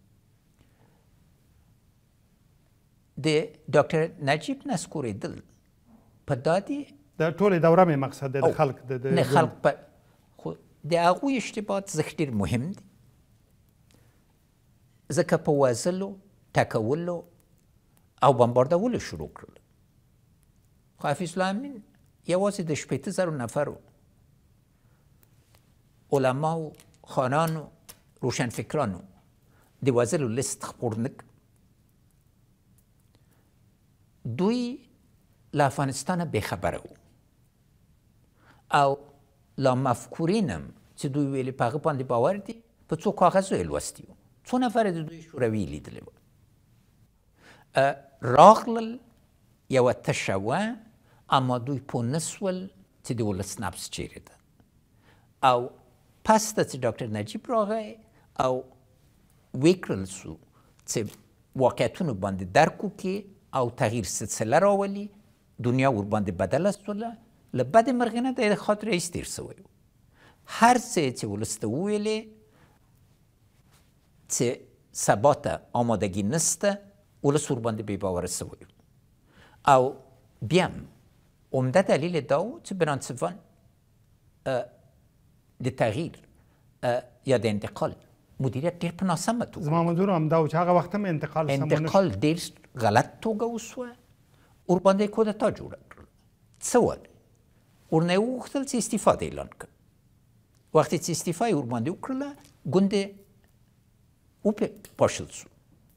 د ډاکټر نجیب نسکورېدل په دادې د ټولې دوره مې مقصد دی د خلق د نه خلق په خو د هغوی اشتباهات ځکه ډېر مهم دي ځکه په وژلو ټکولو او بمباردولو شروع کړل خو حفیظ الله امین یوازې د شپېته زرو نفرو علماو خانانو روشنفکرانو د وژلو لیست خپور نه کړ دوی له افغانستانه بېخبره وو او لا مفکورین هم چې دوی ویلې په هغه باندې باور دي په څو کاغذو یې لوستي وو څو نفره د دوی شوروي لیدلې وه راغلل یوه تشه وه اما دوی پوه نه سول چې د ولس نبض چیرې ده او پس ته چې ډاکټر نجیب راغی او وکړل سو چې واقعیتونو باندې درک وکړي او تغییر سلسله راولي دنیا ورباندې بدله سوله له بدې مرغې نه د خاطره ایستیر سوی و هر څه چې ولس ته وویلې چې سبا ته آمادګي نسته ولس ورباندې بې باوره سوی او بیا هم عمده دلیل دا و چې برانسوان د تغییر یا د انتقال مدیریت ډېر په ناسمه توګه زما منظور همدا و چې هغه وخت هم انتقال انتقال ډېر غلط توګه وسوه ورباندې یې کودتا جوړه کړل څه ول ورنه یې وغوښتل چې استعفا د اعلان کړ وقتی چې استعفا یې ورباندې وکړله ګوند یې وپاشل سو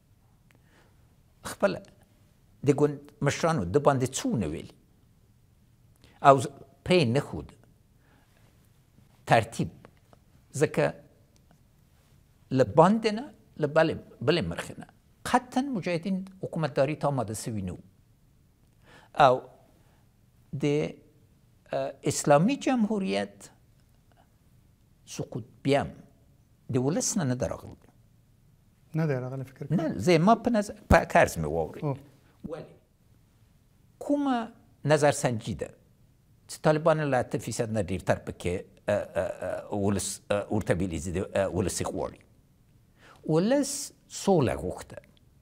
خپله د ګوند مشرانو د باندې څه ونه ویلي او پرې نه ښود ترتیب ځکه له باندې نه له بلې مخې نه قطعا مجاهدین حکومتداري ته آماده سوي نه او د اسلامي جمهوریت سقوط بیا هم د ولس نه نه ده راغلی نه دی راغلی فکر کوم نه زما په نظر په عرض مې واورئ ولې کومه نظرسنجي ده چې طالبانو له اته فیصد نه ډېرتر پکې ولس ورته ویلي چې ولس یې غواړي ولس سوله غوښته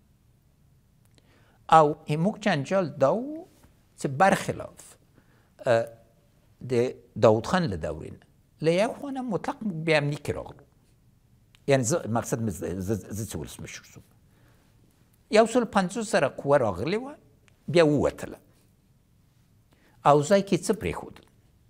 او زموږ جنجال دا و چې برخلاف د داود خان له دورې نه له یو خوا نه مطلق موږ بې امني کې راغلو یعنې زه مقصد مې زه چې ولسمشر شوم یو سل پنځوس زره قوه راغلې وه بیا ووتله او ځای کې څه پرېښودل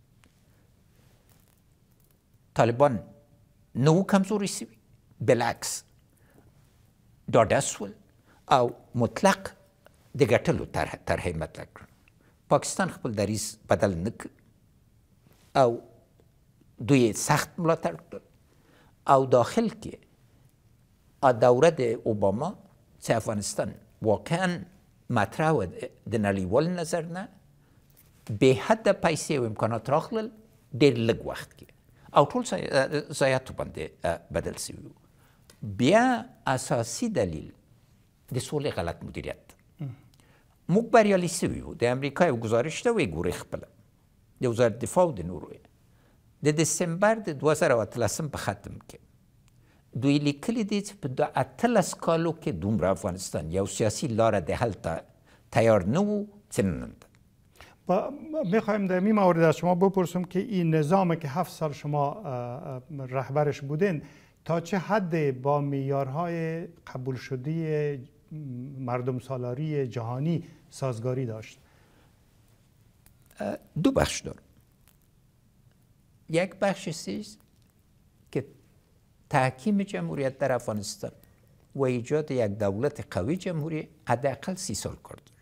طالبان نه وو کمزوري سوي بالعکس ډاډه سول او مطلق د ګټلو طرحه یې مطرح کړه پاکستان خپل دریځ بدل نه کړ او دوی سخت ملاتړ کړل او داخل کې دوره د اوباما چې افغانستان واقعا مطرح و د نړیوال نظر نه بې حده پیسې او امکانات راغلل ډېر لږ وخت کې او ټول ضایعاتو باندې بدل سوي وو بیا اساسي دلیل د سولې غلط مدیریت موږ بریالي سوي وو د امریکا یو ګزارش ته وایي ګورئ خپله د وزارت دفاع د نورو د دسمبر د دوه زره او اتلسم په ختم کې دوی لیکلي دي چې په اتلس کالو کې دومره افغانستان یو سیاسي لاره د حل ته تیار نه و چې نن ده میخوایم در این مورد از شما بپرسم که این نظام که هفت سال شما رهبرش بودین تا چه حد با معیارهای قبول شده مردم سالاری جهانی سازگاری داشت؟ دو بخش دارم یک بخشش است که تحکیم جمهوریت در افغانستان و ایجاد یک دولت قوی جمهوری حداقل سی سال کار داشت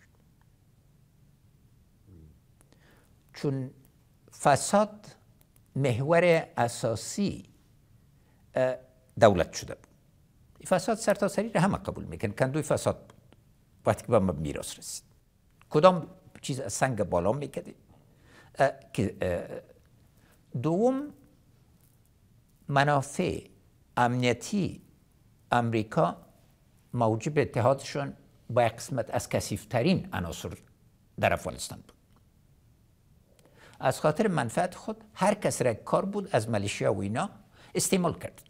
چون فساد محور اساسی دولت شده بود فساد سرتاسری را همه قبول میکنن کندوی فساد بود وقتی که به ما میراث رسید کدام چیز از سنگ بالا میکرده که دوم منافع امنیتی امریکا موجب اتحادشون با یک قسمت از کثیف‌ترین عناصر در افغانستان بود. از خاطر منفعت خود هر کس را کار بود از ملیشیا و اینا استعمال کرد.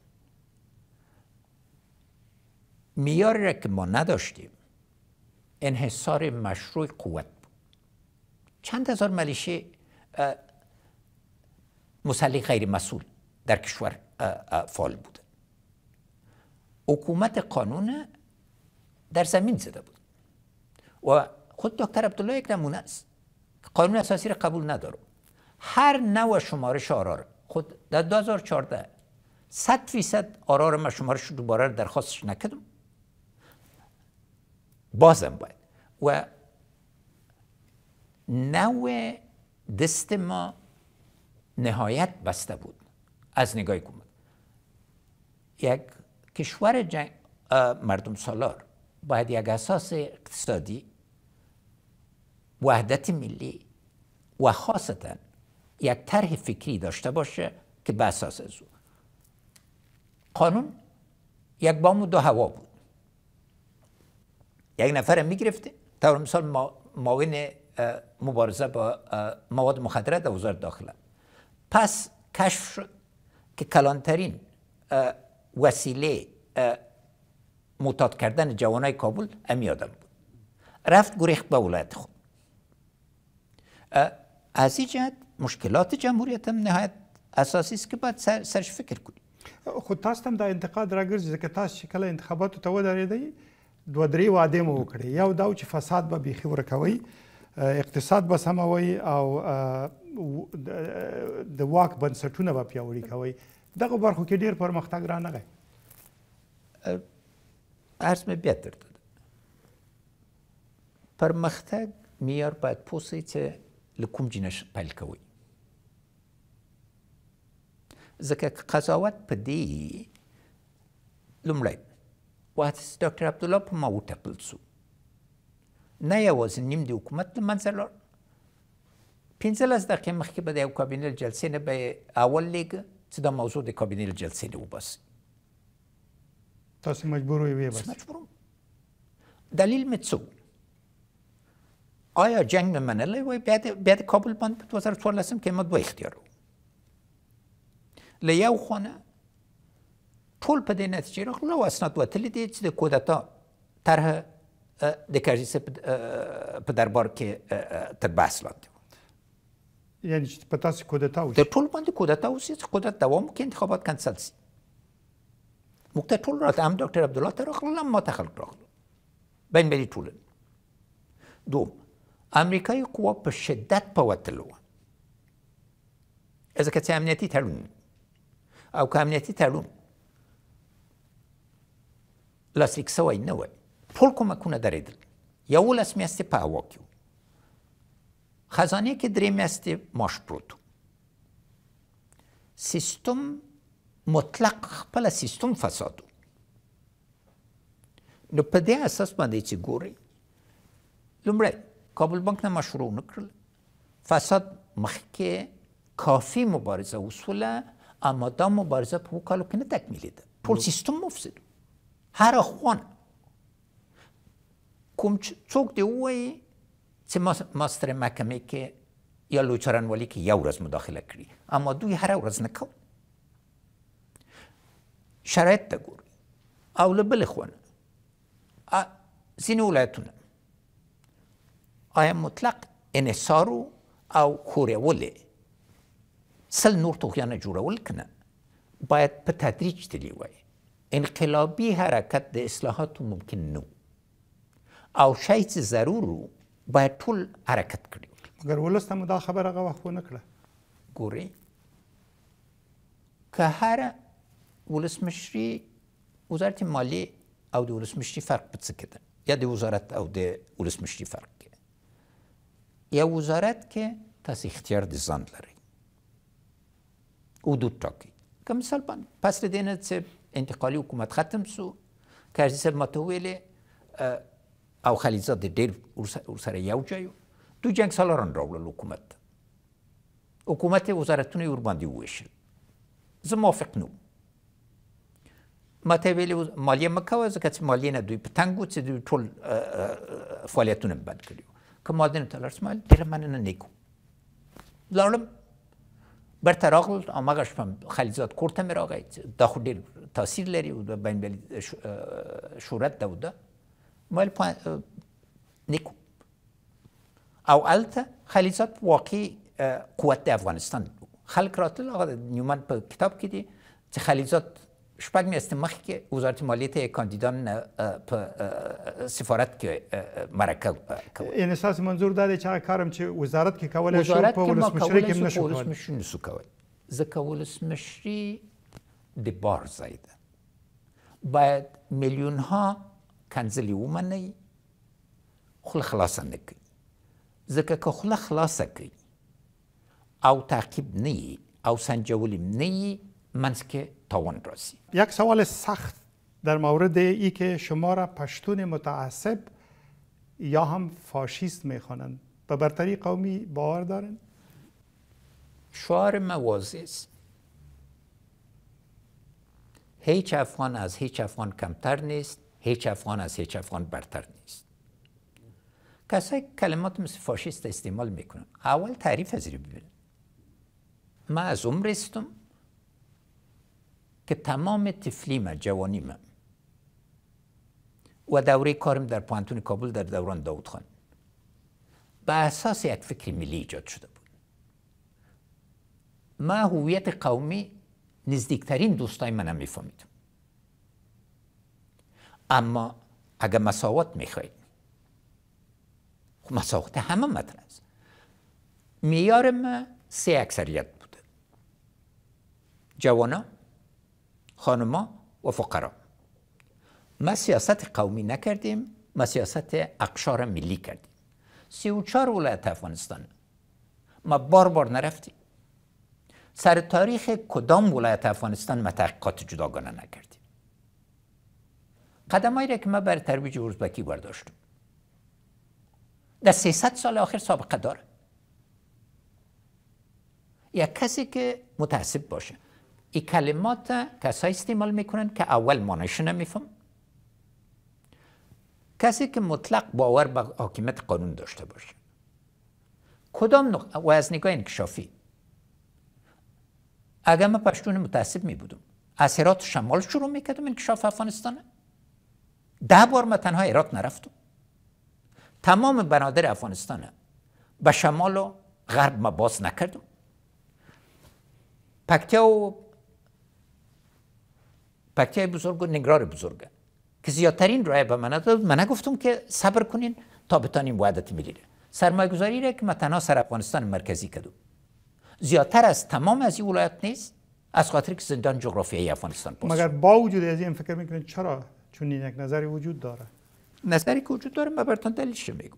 معیاری را که ما نداشتیم انحصار مشروع قوت بود. چند هزار ملیشه مسلح غیر مسئول در کشور فعال بود. حکومت قانون در زمین زده بود و خود دکتر عبدالله یک نمونه است. قانون اساسی را قبول نداره. هر نوع شمارش آرا خود در دو هزار و چهارده صد فیصد آرا را من شمارش دوباره درخواستش نکردم. بازم باید و نوع دست ما نهایت بسته بود از نگاه حکومت. یک کشور جنگ مردم سالار باید یک اساس اقتصادی، وحدت ملی و خاصتا یک طرح فکری داشته باشه که به اساس از او قانون یک بام و دو هوا بود. یک نفر میگرفته طور مثال معاون مبارزه با مواد مخدره در وزارت داخله. پس کشف شد که کلانترین وسیله معتاد کردن جوانای کابل امی آدم بود. رفت گریخت به ولایت خود. از این جهت مشکلات جمهوریت هم نهایت اساسی است که باید سر سرش فکر کنیم. خود تاسو هم دا انتقاد راګرځي ځکه تاسو چې کله انتخاباتو ته ودرېدئ دوه درې وعدې مو وکړې. یو دا و چې فساد به بیخي ورکوئ، اقتصاد به سموئ او د واک بنسټونه به پیاوړي کوئ. دغه برخو کې ډېر پرمختګ رانغی. عرض مې بیا درته ده. پرمختګ معیار باید پوه سئ چې له کوم جینش پیل کوئ. ځکه که قضاوت په دې لومړی وخت ډاکټر عبدالله په ما وټپل سو، نه یوازې نیم د حکومت له منځه لاړ، پنځلس دقیقې مخکې به د یو کابینې جلسې نه به اول لیږه چې دا موضوع د کابینې جلسې نه وباسي. تاسو مجبور وئ وباسئ. مجبورم. دلیل مې څه و؟ آیا جنگ مې منلی وای بیا د کابل باندې په دوه زره څوارلسم کې ما دوه اختیار و. له یو خوا نه ټول په دې نتیجې راغلل او اسناد وتلي دي چې د کودتا طرح د کرزي صاحب په دربار کې تر بحث لاندې و. یعنې چې په تاسو کودتا وشي؟ د ټول باندې کودتا وشي چې قدرت دوام وکړي، انتخابات کنسل شي. موږ ته ټول راته هم ډاکټر عبدالله ته راغلل هم ما ته خلک راغلل. بین المللي ټولنه. دوم امریکایي قوا په شدت په وتلو وه. ځکه چې امنیتي تړون او که امنیتي تړون لاسلیک سوی نه وای ټول کومکونه درېدل. یولس میاشتې په هوا کې و. خزانې کې درې میاشتې معاش پروت و. سیستم مطلق خپله سیستم فساد و. نو په دې اساس باندې چې ګورئ لومړی کابل بانک نه ما شروع نه کړل. فساد مخکې کافی مبارزه وسوله اما دا مبارزه په اووه کالو کې نه تکمیلېده. ټول سیستم مفسد و. هر اخوان کوم څوک دې ووایي چې ما سترې محکمې کې یا لوی څارنوالي کې یو ورځ مداخله کړي، اما دوی هره ورځ نه کول. شرایط ته ګورئ او له بلې خوا نه ځینې ولایتونه آیا مطلق انحصار او ښورول سل نور توغیانه جوړول که نه؟ باید په تدریج تللی وای. انقلابي حرکت د اصلاحاتو ممکن نه او شی چې ضرور و باید ټول حرکت کړي. مګر ولس ته مو دا خبره هغه وخت ونه کړه. ګورئ که هر ولسمشري وزارت مالیې او د ولسمشري فرق په څه کې ده؟ یا د وزارت او د ولسمشري فرق کې؟ یا وزارت کې تاسو اختیار د ځان لرئ، حدود ټاکئ. که مثال باندې پس له دې نه چې انتقالي حکومت ختم سو، کرزي صاحب ما ته وویلې او خلیلزاد ډېر ورسره یو ځای و، دوی جنګ سالاران راوړل حکومت ته. حکومت وزارتونه یې ورباندې وویشل. زه موافق نه وم. ما ته ویلي مالیه مه کوه ځکه چې مالیې نه دوی په تنګ وو چې دوی ټول فعالیتونه بند کړي وو که ما دې ته لاړ شم ډېره مننه نیکو لاړم برته راغلل هماغه شپه خلیزاد کور ته مې راغی دا خو ډېر تاثیر لري او د بینالمللي شهرت ده و ده ما ویل نیکو او هلته خلیزاد واقعي قوت د افغانستان خلک راتلل هغه نیومن په کتاب کې دي چې خلیزاد شپږ میاشتې مخکې کې وزارت مالیې ته کاندیدان په سفارت کې مرکه کول یعنې ستاسو منظور دا دی چې هغه کار هم چې وزارت کې کولی شو په ولسمشرۍ کې هم نشو کولی ولسمشري نشو کولی ځکه ولسمشري د بار ځای ده باید میلیونها کنځلې ومنئ خوله خلاصه نه کوي ځکه که خوله خلاصه کوي او تعقیب نه یي او سنجولی نه یي منځ کې تاوان راځي. یک سوال سخت در مورد ای که شما را پشتون متعصب یا هم فاشیست میخوانند به برتری قومی باور دارین؟ شعار ما واضح است. هیچ افغان از هیچ افغان کمتر نیست، هیچ افغان از هیچ افغان برتر نیست. کسایی کلمات مثل فاشیست استعمال میکنن اول تعریف از رو ببینن. من از عمر استم که تمام تفلیم جوانیم و دوره کارم در پوهنتون کابل در دوران داود خان به اساس یک فکر ملی ایجاد شده بود. من هویت قومی نزدیکترین دوستای منم میفهمیدم. اما اگر مساوات میخواید خب مساوات همه مطرح است. معیار من سه اکثریت بوده: جوانا، خانما و فقرا. ما سیاست قومی نکردیم، ما سیاست اقشار ملی کردیم. سی و چهار ولایت افغانستان ما بار بار نرفتیم. سر تاریخ کدام ولایت افغانستان ما تحقیقات جداگانه نکردیم. قدمایی را که ما برای ترویج ازبکی برداشتیم در سیصد سال آخر سابقه داره. یک کسی که متعصب باشه این کلمات کسایی استعمال میکنن که اول معنیشو نمیفهم، کسی که مطلق باور به حاکمیت قانون داشته باشه. کدام نقطه و از نگاه انکشافی اگر من پشتون متعصب می بودم از هرات شمال شروع میکردم انکشاف افغانستان، ده بار من تنها هرات نرفتم. تمام بنادر افغانستان به شمال و غرب ما باز نکردم. پکتیا و پکتیای بزرگ و نگرار بزرگ که زیادترین رای به من داد، من نگفتم که صبر کنین تا بتانیم وحدت ملی را. سرمایه گذاری را که من تنها سر افغانستان مرکزی کردم زیادتر از تمام از این ولایت نیست، از خاطر که زندان جغرافیایی افغانستان پاس. مگر با وجود از این فکر میکنید چرا؟ چون این یک نظری وجود داره. نظری که وجود داره من براتون دلیلش میگم.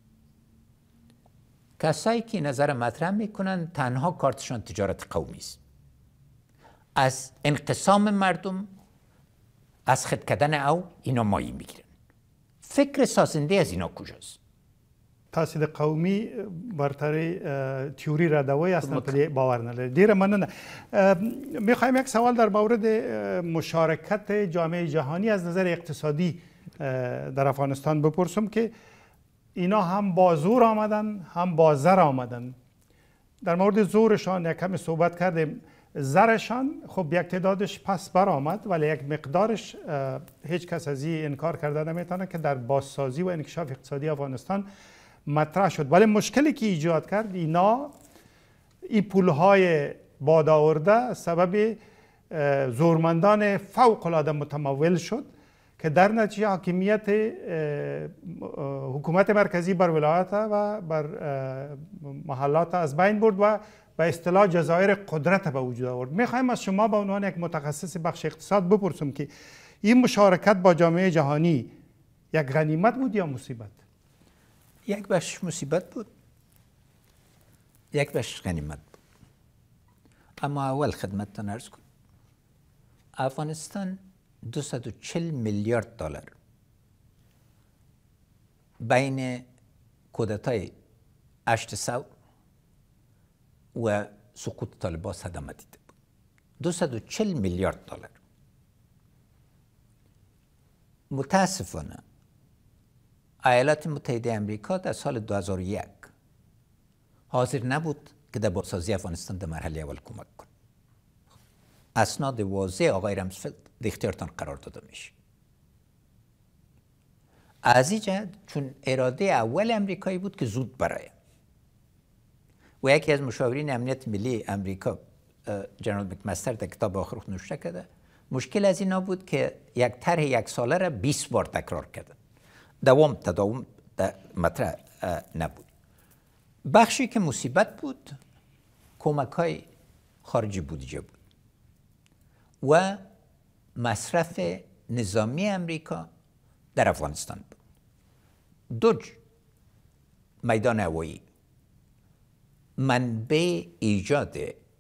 کسایی که نظر مطرح میکنن تنها کارتشان تجارت قومی است. از انقسام مردم، از خود کردن او اینا مایه میگیرن. فکر سازنده از اینا کجاست؟ تاسید قومی برتری تیوری ردوی اصلا پدی باور نداره. دیر مننه. میخوایم یک سوال در مورد مشارکت جامعه جهانی از نظر اقتصادی در افغانستان بپرسم که اینا هم با زور آمدن هم با زر آمدن. در مورد زورشان یک کمی صحبت کردیم. زرشان خب یک تعدادش پس بر آمد ولی یک مقدارش هیچ کس از این انکار کرده نمیتونه که در بازسازی و انکشاف اقتصادی افغانستان مطرح شد. ولی مشکلی که ایجاد کرد اینا این پولهای باد آورده سبب زورمندان فوق العاده متمول شد که در نتیجه حاکمیت حکومت مرکزی بر ولایت و بر محلات از بین برد و به اصطلاح جزایر قدرت به وجود آورد. میخوایم از شما به عنوان یک متخصص بخش اقتصاد بپرسم که این مشارکت با جامعه جهانی یک غنیمت بود یا مصیبت؟ یک بخش مصیبت بود، یک بخش غنیمت بود. اما اول خدمتتان عرض کنم افغانستان دویست و چهل میلیارد دلار بین کودتای هشت سو و سقوط طالبان صدمه دیده بود. دویست و چهل میلیارد دلار. متاسفانه ایالات متحده امریکا در سال دو هزار و یک حاضر نبود که در بازسازی افغانستان در مرحله اول کمک کنه. اسناد واضح آقای رامسفلد در اختیارتان قرار داده میشه. از این جهت چون اراده اول امریکایی بود که زود برای و یکی از مشاورین امنیت ملی امریکا جنرال مکمستر در کتاب آخر خود نوشته کرده مشکل از اینا بود که یک طرح یک ساله را بیست بار تکرار کردن. دوام تداوم مطرح نبود. بخشی که مصیبت بود کمک های خارجی بودجه بود و مصرف نظامی امریکا در افغانستان بود. دو میدان هوایی منبع ایجاد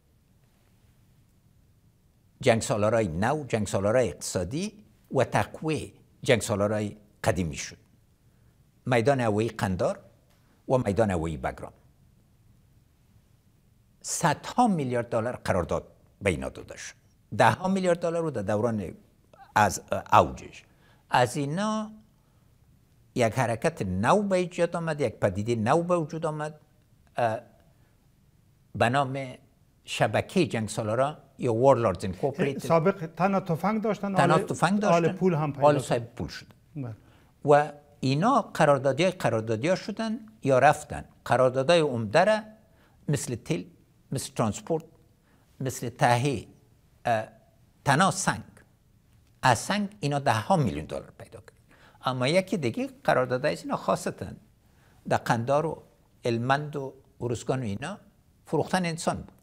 جنگسالارهای نو، جنگسالارهای اقتصادی و تقویه جنگسالارهای قدیمی شد. میدان هوایی قندار و میدان هوایی بگرام صدها میلیارد دلار قرارداد به اینا داده شد. ده ها میلیارد دلار رو در دوران از اوجش. از اینا یک حرکت نو به ایجاد آمد، یک پدیده نو به وجود آمد به نام شبکه جنگسالارا یا وارلوردز اینکورپوریتد. سابق تنها تفنگ داشتن، تنها تفنگ داشتن، آل پول هم پیدا آل صاحب پول شد. و اینا قراردادی قراردادی ها شدن یا رفتن قراردادهای عمده را مثل تیل، مثل ترانسپورت، مثل تهیه تنها سنگ، از سنگ اینا ده ها میلیون دلار پیدا کرد. اما یکی دیگه قراردادهای اینا خاصتا در قندار و هلمند و ارزگان و اینا فروختن انسان بود.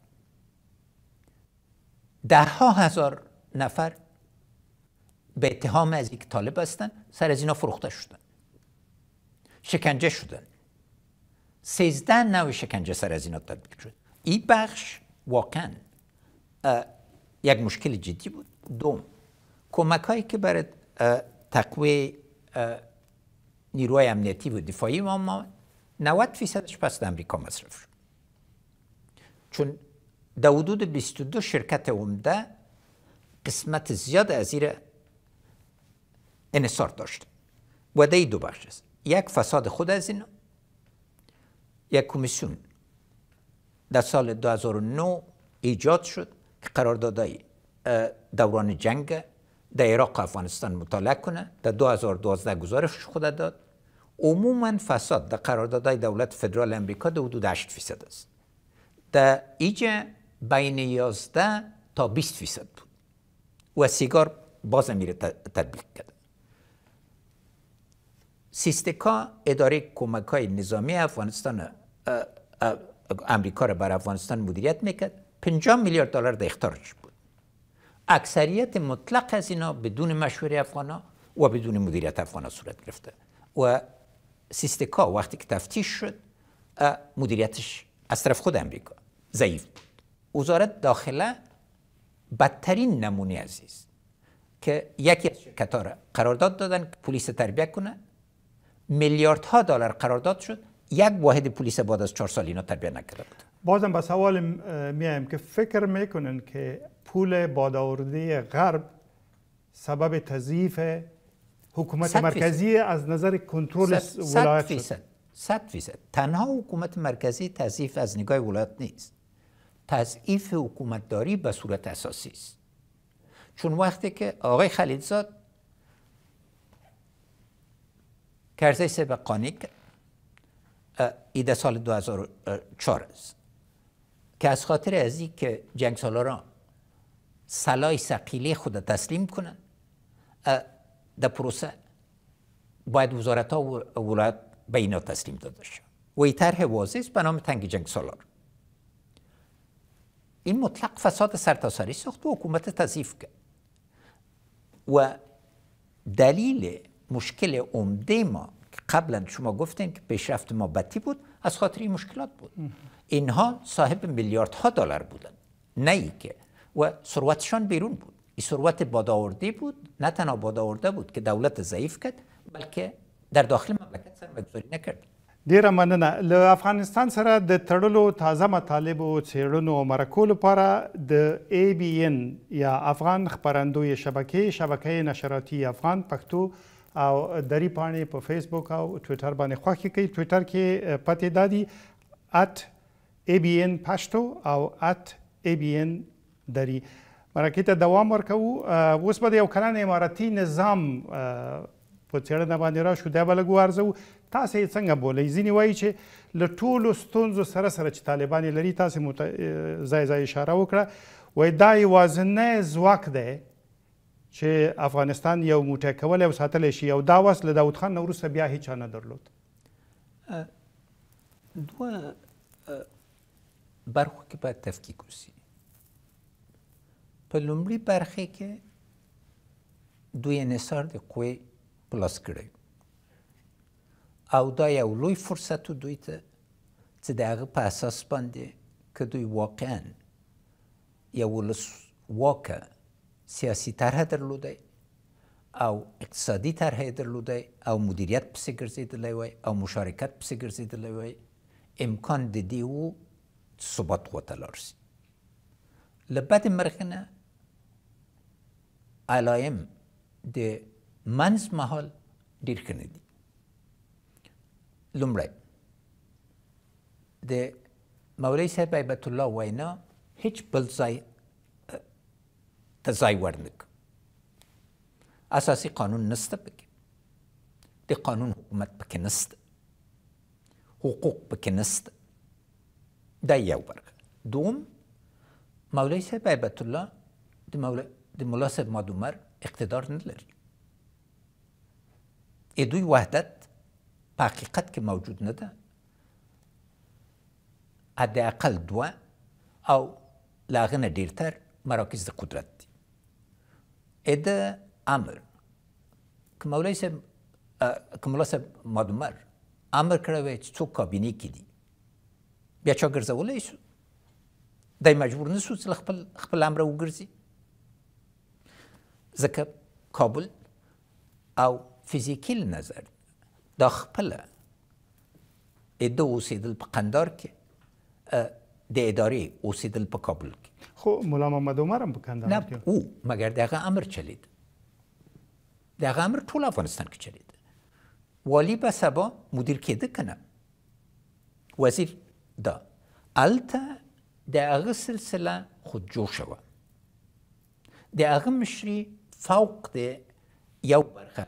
ده ها هزار نفر به اتهام از اینکه طالب هستن سر از اینا فروخته شدن، شکنجه شدن. سیزده نوع شکنجه سر از اینا تطبیق شد. این بخش واقعا یک مشکل جدی بود. دوم، کمک هایی که برای تقویه نیروهای امنیتی و دفاعی ما نود فیصدش پس در امریکا مصرف شد، چون در حدود بیست و دو شرکت عمده قسمت زیاد از این انحصار داشت. و در دو بخش است. یک فساد خود از اینا، یک کمیسیون در سال دو هزار و نه ایجاد شد که قراردادهای دوران جنگ در عراق و افغانستان مطالعه کنه. در دو هزار و دوازده گزارش خود داد. عموما فساد در قراردادهای دولت فدرال امریکا در حدود هشت فیصد است. در اینجا بین یازده تا بیست فیصد بود و سیگار باز میره تطبیق کرده. سیستکا اداره کمک های نظامی افغانستان امریکا را بر افغانستان مدیریت میکرد. پنجاه میلیارد دلار در اختیارش بود. اکثریت مطلق از اینا بدون مشوره افغانا و بدون مدیریت افغانا صورت گرفته و سیستکا وقتی که تفتیش شد مدیریتش از طرف خود امریکا ضعیف بود. وزارت داخله بدترین نمونه عزیز که یکی از شرکت ها را قرارداد دادن که پلیس تربیه کنه، میلیاردها دلار قرارداد شد، یک واحد پلیس بعد از چهار سال اینا تربیه نکرده بود. بازم به سوال میایم که فکر میکنن که پول بادآورده غرب سبب تضعیف حکومت مرکزی از نظر کنترل ولایت شد؟ فیصد. صد فیصد. تنها حکومت مرکزی تضعیف از نگاه ولایت نیست. تضعیف حکومتداری به صورت اساسی است. چون وقتی که آقای خلیلزاد کرزی سبق قانی ایده سال دو هزار و چهار است که از خاطر از این که جنگ سالاران سلاح ثقیله خود تسلیم کنند در پروسه باید وزارت ها و ولایت به اینا تسلیم داده شد و این طرح واضح است به نام تنگ جنگ سالار. این مطلق فساد سرتاسری ساخت و حکومت تضعیف کرد و دلیل مشکل عمده ما که قبلا شما گفتین که پیشرفت ما بطی بود از خاطر این مشکلات بود. اینها صاحب میلیاردها دلار بودن، نه ای که و ثروتشان بیرون بود. این ثروت بادآورده بود، نه تنها بادآورده بود که دولت ضعیف کرد بلکه در داخل مملکت سرمایه‌گذاری نکرد. ډیره مننه. له افغانستان سره د تړلو تازه مطالبو څیړنو او مرکو لپاره د ای بی ان یا افغان خپرندوی شبکې شبکې نشراتی افغان پښتو او دری پاڼې په فیسبوک او ټویټر باندې خوښې کوي. ټویټر کې پتې دا دي ات ای بی ان پښتو او ات ای بی ان دری. مرکې ته دوام ورکوو. اوس به د یو کلن امارتي نظام په څېړنه باندې راشو، دا به لږ وارزوو. تاسې یې څنګه بولئ؟ ځینې وایي چې له ټولو ستونزو سره سره چې طالبان یې لري، تاسې مو ځای ځای اشاره وکړه، وایي دا یوازینی ځواک دی چې افغانستان یو موټی کولی او ساتلی شي، او دا وس له داود خان نه وروسته بیا هیچا نه درلود. دوه برخو کې باید تفکیک وسي. په لومړي برخې کې دوی انحصار د قوې په لاس کړی او دا یو لوی فرصت و دوی ته چې د هغه په اساس باندې که دوی واقعا یو ولسواکه سیاسي طرح درلودی او اقتصادي طرح یې درلودی او مدیریت پسې ګرځېدلی وای او مشارکت پسې ګرځېدلی وای، امکان د دې و ثبات خواته لاړ شي. له بد مرغه نه علایم د منځ مهال ډېر ښه نه دي. لومړی د مولوي صاحب هیبت الله وینا هیڅ بل ځای ته ځای ورنه کړ. اساسي قانون نسته پکې، د قانون حکومت پکې نسته، حقوق پکې نسته. دا یو برخه. دوم، مولوي صاحب هیبت الله د ملا صاحب ماد عمر اقتدار نه لري. ای دوی وحدت په حقیقت کې موجود نه ده. حداقل دوه او له هغه نه ډېرتر مراکز د قدرت دي. ای د امر که مولوي صاحب که ملا صاحب ماد عمر امر کړی وی چې څوک کابینې کې دي، بیا چا ګرځولی شو؟ دی مجبور نه شو چې له خپل خپل امره وګرځي، ځکه کابل او فیزیکي له نظر دا خپله اده اوسېدل په قندار کې، د ادارې اوسېدل په کابل کې. خو ملا محمد عمر هم په کندهار نه کې او مګر د هغه امر چلید، د هغه امر ټول افغانستان کې چلید. والی به سبا مدیر کېده که نه، وزیر دا هلته د هغه سلسله خودجوشه وه. د هغه مشري فوق د یو برخه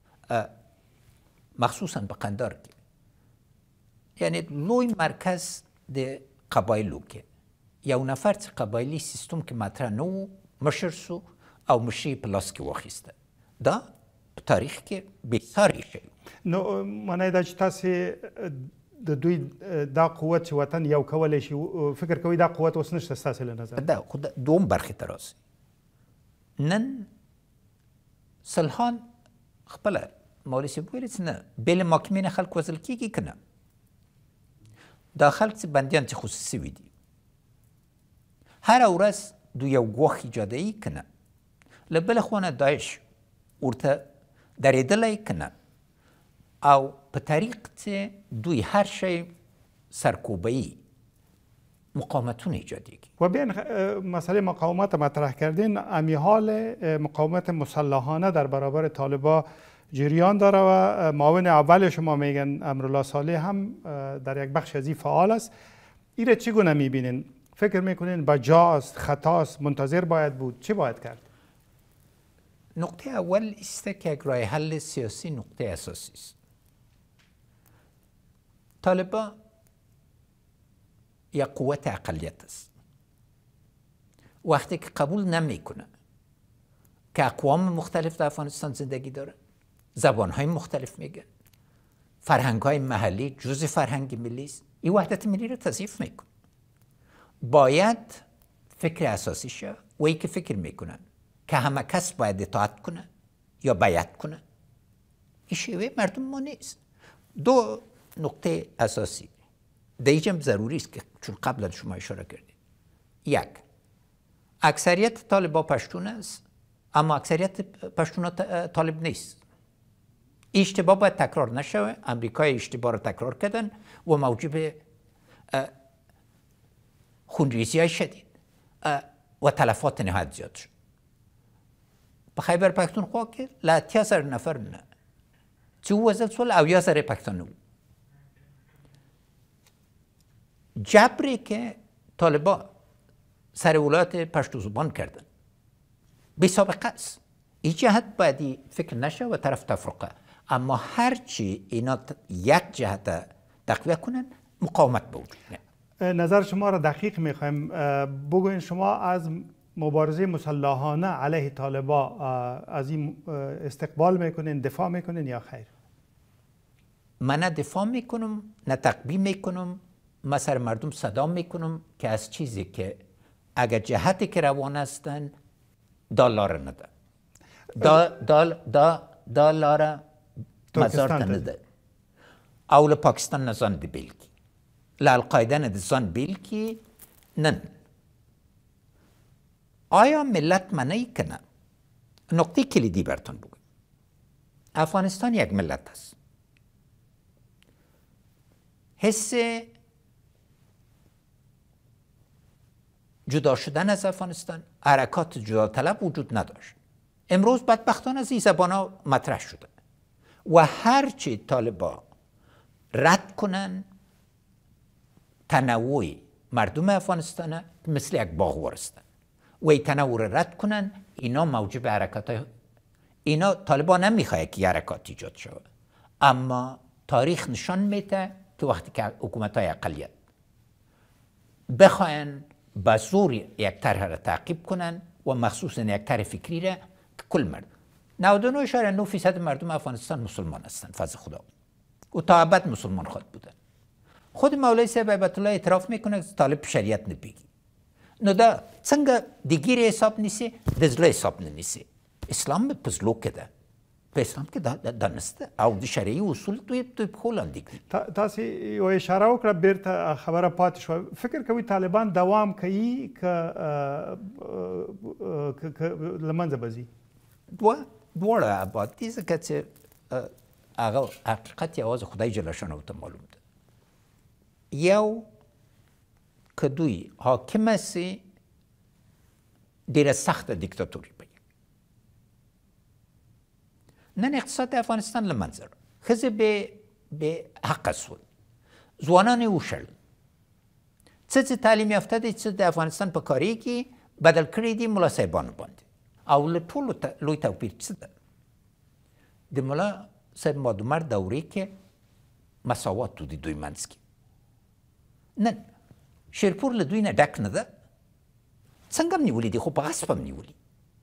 مخصوصا په قندار کې، یعنی لوی مرکز د قبایلو کې یو نفر چې قبایلي سیستم کې مطرح نه و مشر سو او مشري په لاس کې واخیسته. دا په تاریخ کې بېساري شی. نو معنی دا چې تاسې د دوی دا قوت چې وطن یو کولی شي، فکر کوئ دا قوت اوس نشته ستاسې له نظر؟ دا خو دوم برخې ته راسي. نن سلحان خپله مولوي صاحب ویلي چې نه بې له محکمې نه خلک وژل کېږي که نه؟ دا خلک چې بندیان چې خصوصي سوي دي، هره ورځ دوی یو ګواښ ایجادوي که نه؟ له بله خوا نه داعش ورته درېدلی که نه؟ او په طریق چې دوی هر شی سرکوبه‌ای مقاومتون ایجادیگی. و بین مسئله مقاومت مطرح کردین، امی حال مقاومت مسلحانه در برابر طالبا جریان داره و معاون اول شما میگن امرالله صالح هم در یک بخش از این فعال است. ایره چگونه میبینین؟ فکر میکنین بجاست، خطاست، منتظر باید بود؟ چی باید کرد؟ نقطه اول است که یک راه حل سیاسی نقطه اساسی است. طالبا یا قوت اقلیت است. وقتی که قبول نمیکنه که اقوام مختلف در افغانستان زندگی داره، زبانهای مختلف میگن، فرهنگهای محلی جزء فرهنگ ملی است، این وحدت ملی رو تضعیف میکنه. باید فکر اساسی شه و ای که فکر میکنن که همه کس باید اطاعت کنه یا بیعت کنه، این شیوه مردم ما نیست. دو نقطه اساسی دیجم ضروری است که چون قبلا شما اشاره کردید. یک، اکثریت طالبا پشتون است، اما اکثریت پشتون طالب نیست. اشتباه باید تکرار نشوه. امریکای اشتباه رو تکرار کردن و موجب خونریزی های شدید و تلفات نهایت زیاد شد. به خیبر پختونخوا که له اتیا زره نفر نه چې ووژل شول اویا زره پښتانه وو. جبری که طالبان سر ولایت پشتو زبان کردن بی سابقه است. این جهت باید فکر نشه و طرف تفرقه، اما هرچی اینا یک جهت تقویه کنن مقاومت به وجود میاد. نظر شما را دقیق میخوایم. بگوین شما از مبارزه مسلحانه علیه طالبان از این استقبال میکنین، دفاع میکنین یا خیر؟ من نه دفاع میکنم نه تقویه میکنم. من سر مردم صدا میکنم که از چیزی که اگر جهتی که روان هستن دا لاره نده، دا, دا, دا, دا لاره مزار نده. اول پاکستان نزان دی بیلکی لالقایده نده زان بیلکی نن. آیا ملت منعی کنه؟ نقطه کلیدی براتون بگم. افغانستان یک ملت است. حس جدا شدن از افغانستان، حرکات جدا طلب وجود نداشت. امروز بدبختانه از این زبان ها مطرح شده و هرچی طالبا رد کنن تنوع مردم افغانستان مثل یک باغ هستن و این تنوع رو رد کنن، اینا موجب حرکات های اینا طالبا نمیخواد که حرکات ایجاد شود، اما تاریخ نشان میده که وقتی که حکومت های اقلیت بخواین به زور یک طرح را تعقیب کنن و مخصوصا یک طرح فکری را که کل مردم نود و نه اشاره نه فیصد مردم افغانستان مسلمان هستند فضل خدا و تا ابد مسلمان خواهد بودن. خود مولوی صاحب هیبت الله اعتراف میکنه که طالب شریعت نبیگی. نو دا څنګه د ګیرې حساب نیسي د زړه حساب نه نیسي. اسلام په زړه کې ده، په اسلام کې دا دا نشته او د شرعي اصول دوی په پښو لاندې کړي. تاسو یو اشاره وکړه بیرته خبره پاتې شوه. فکر کوي طالبان دوام کوي که له منځه به ځي؟ دوه دواړه ابعاد دي، ځکه چې هغه حقیقت یوازې خدای جل شانه ته معلوم ده. یو که دوی حاکم سي ډېره سخته دیکتاتوري به نن اقتصاد افغانستان له منځه لاړ، ښځې بې حقه شول، ځوانان یې وشړل. څه چې تعلیم یافته دي چې د افغانستان په کاري کې بدل کړي دي ملا صاحبانو باندې، او له ټولو لوی توپیر څه ده؟ د ملا صاحب مادومر دورې کې مساوات و د دوی منځ کې. نن شیرپور له دوی نه ډک نه ده، څنګه هم نیولي دي خو په غصب هم نیولي.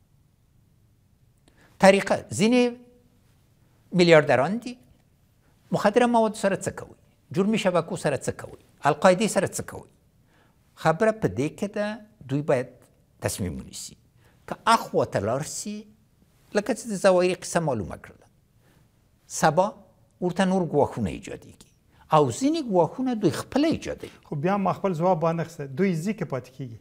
طریقه ځینې میلیاردران دي، مخدره مواد سره څه کوي، جرمي شبکو سره څه کوي، القاعدې سره څه کوي. خبره په دې کې ده دوی باید تصمیم ونیسي که اخوا ته لاړ سي، لکه چې د ظواهري قصه معلومه کړله، سبا ورته نور ګواښونه ایجادېږي او ځینې ګواښونه دوی خپله ایجادوي. خو بیا ما خپل ځواب وانخیسته، دوی ځي که پاتې کېږي؟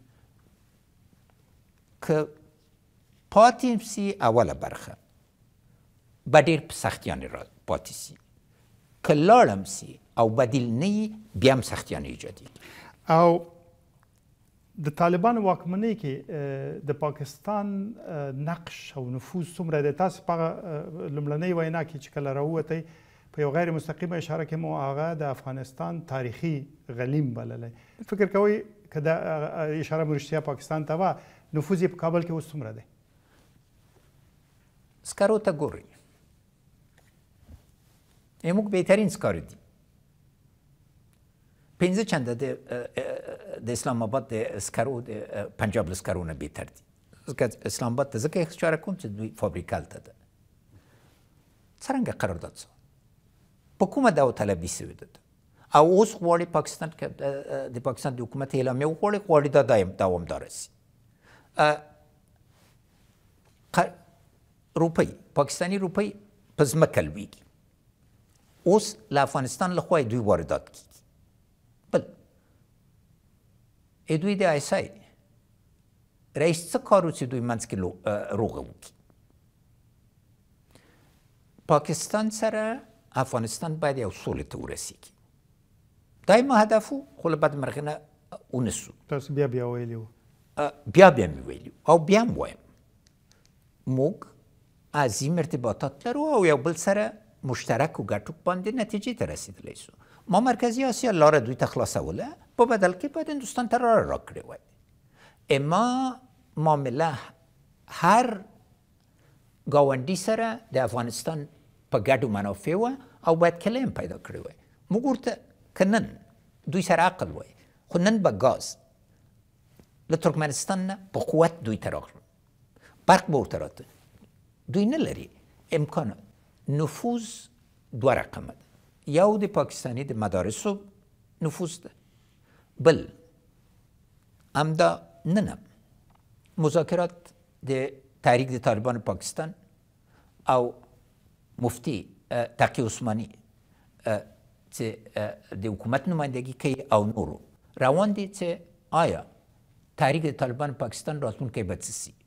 که پاتې سي اوله برخه به ډېر په سختیانې را پاتې سي، که لاړم سي او بدیل نه وي بیا هم سختیانې ایجادېږي. او د طالبانو واکمنۍ کې د پاکستان نقش او نفوذ څومره دی؟ تاسو په هغه لومړنۍ وینا کې چې کله راووتی په یو غیر مستقیمه اشاره کې مو هغه د افغانستان تاریخي غلیم بللی. فکر کوئ که دا اشاره مو رښتیا پاکستان ته وه، نفوذ یې په کابل کې اوس څومره دی؟ سکرو ته ګورئ، موږ بهترین سکاره دي. پنځه چنده د اسلام آباد د سکرو د پنجاب له سکرو نه بهتر دي. ځکه اسلام آباد ته ځکه اشاره کوم چې دوی فابریکه هلته ده. څرنګه قرارداد سوه؟ په کومه داوطلبي سوې ده؟ او اوس غواړي پاکستان کې د پاکستان د حکومت اعلامیه وغواړي، غواړي دا دوامداره سي. روپۍ پاکستاني روپۍ په ځمکه لویږي، اوس له افغانستان له خوا دوی واردات کیږي. بل دوی د آی اس آی رئیس څه کار چې دوی منځ کې روغه وکړي. پاکستان سره افغانستان باید یو سولې ته ورسیږي. دا یې ما هدف و، خو له بدمرغۍ نه ونسو. تاسو بیا بیا ویلي وو. بیا بیا مې ویلي او بیا هم وایم، موږ عظیم ارتباطات لرو او یو بل سره مشترک و ګټو باندې نتیجې ته رسېدلی سو. ما مرکزي اسیا لاره دوی ته خلاصوله، په بدل کې باید هندوستان ته لاره راکړې وای. اما معامله هر ګاونډي سره د افغانستان په ګډو منافع وه او باید کلیم پیدا کړی وای. موږ ورته که نن دوی سره عقل وای، خو نن به ګاز له ترکمنستان نه په قوت دوی ته راغلل، برق به ورته راته. دوی نه لري امکان. نفوذ دوه رقمه ده، یو د پاکستاني د مدارسو نفوذ ده، بل همدا نن مذاکرات د تحریک د طالبان پاکستان او مفتی تقی عثماني چې د حکومت نمایندګي کوي او نورو روان دي چې آیا تحریک د طالبان پاکستان راتلونکی به څه سي.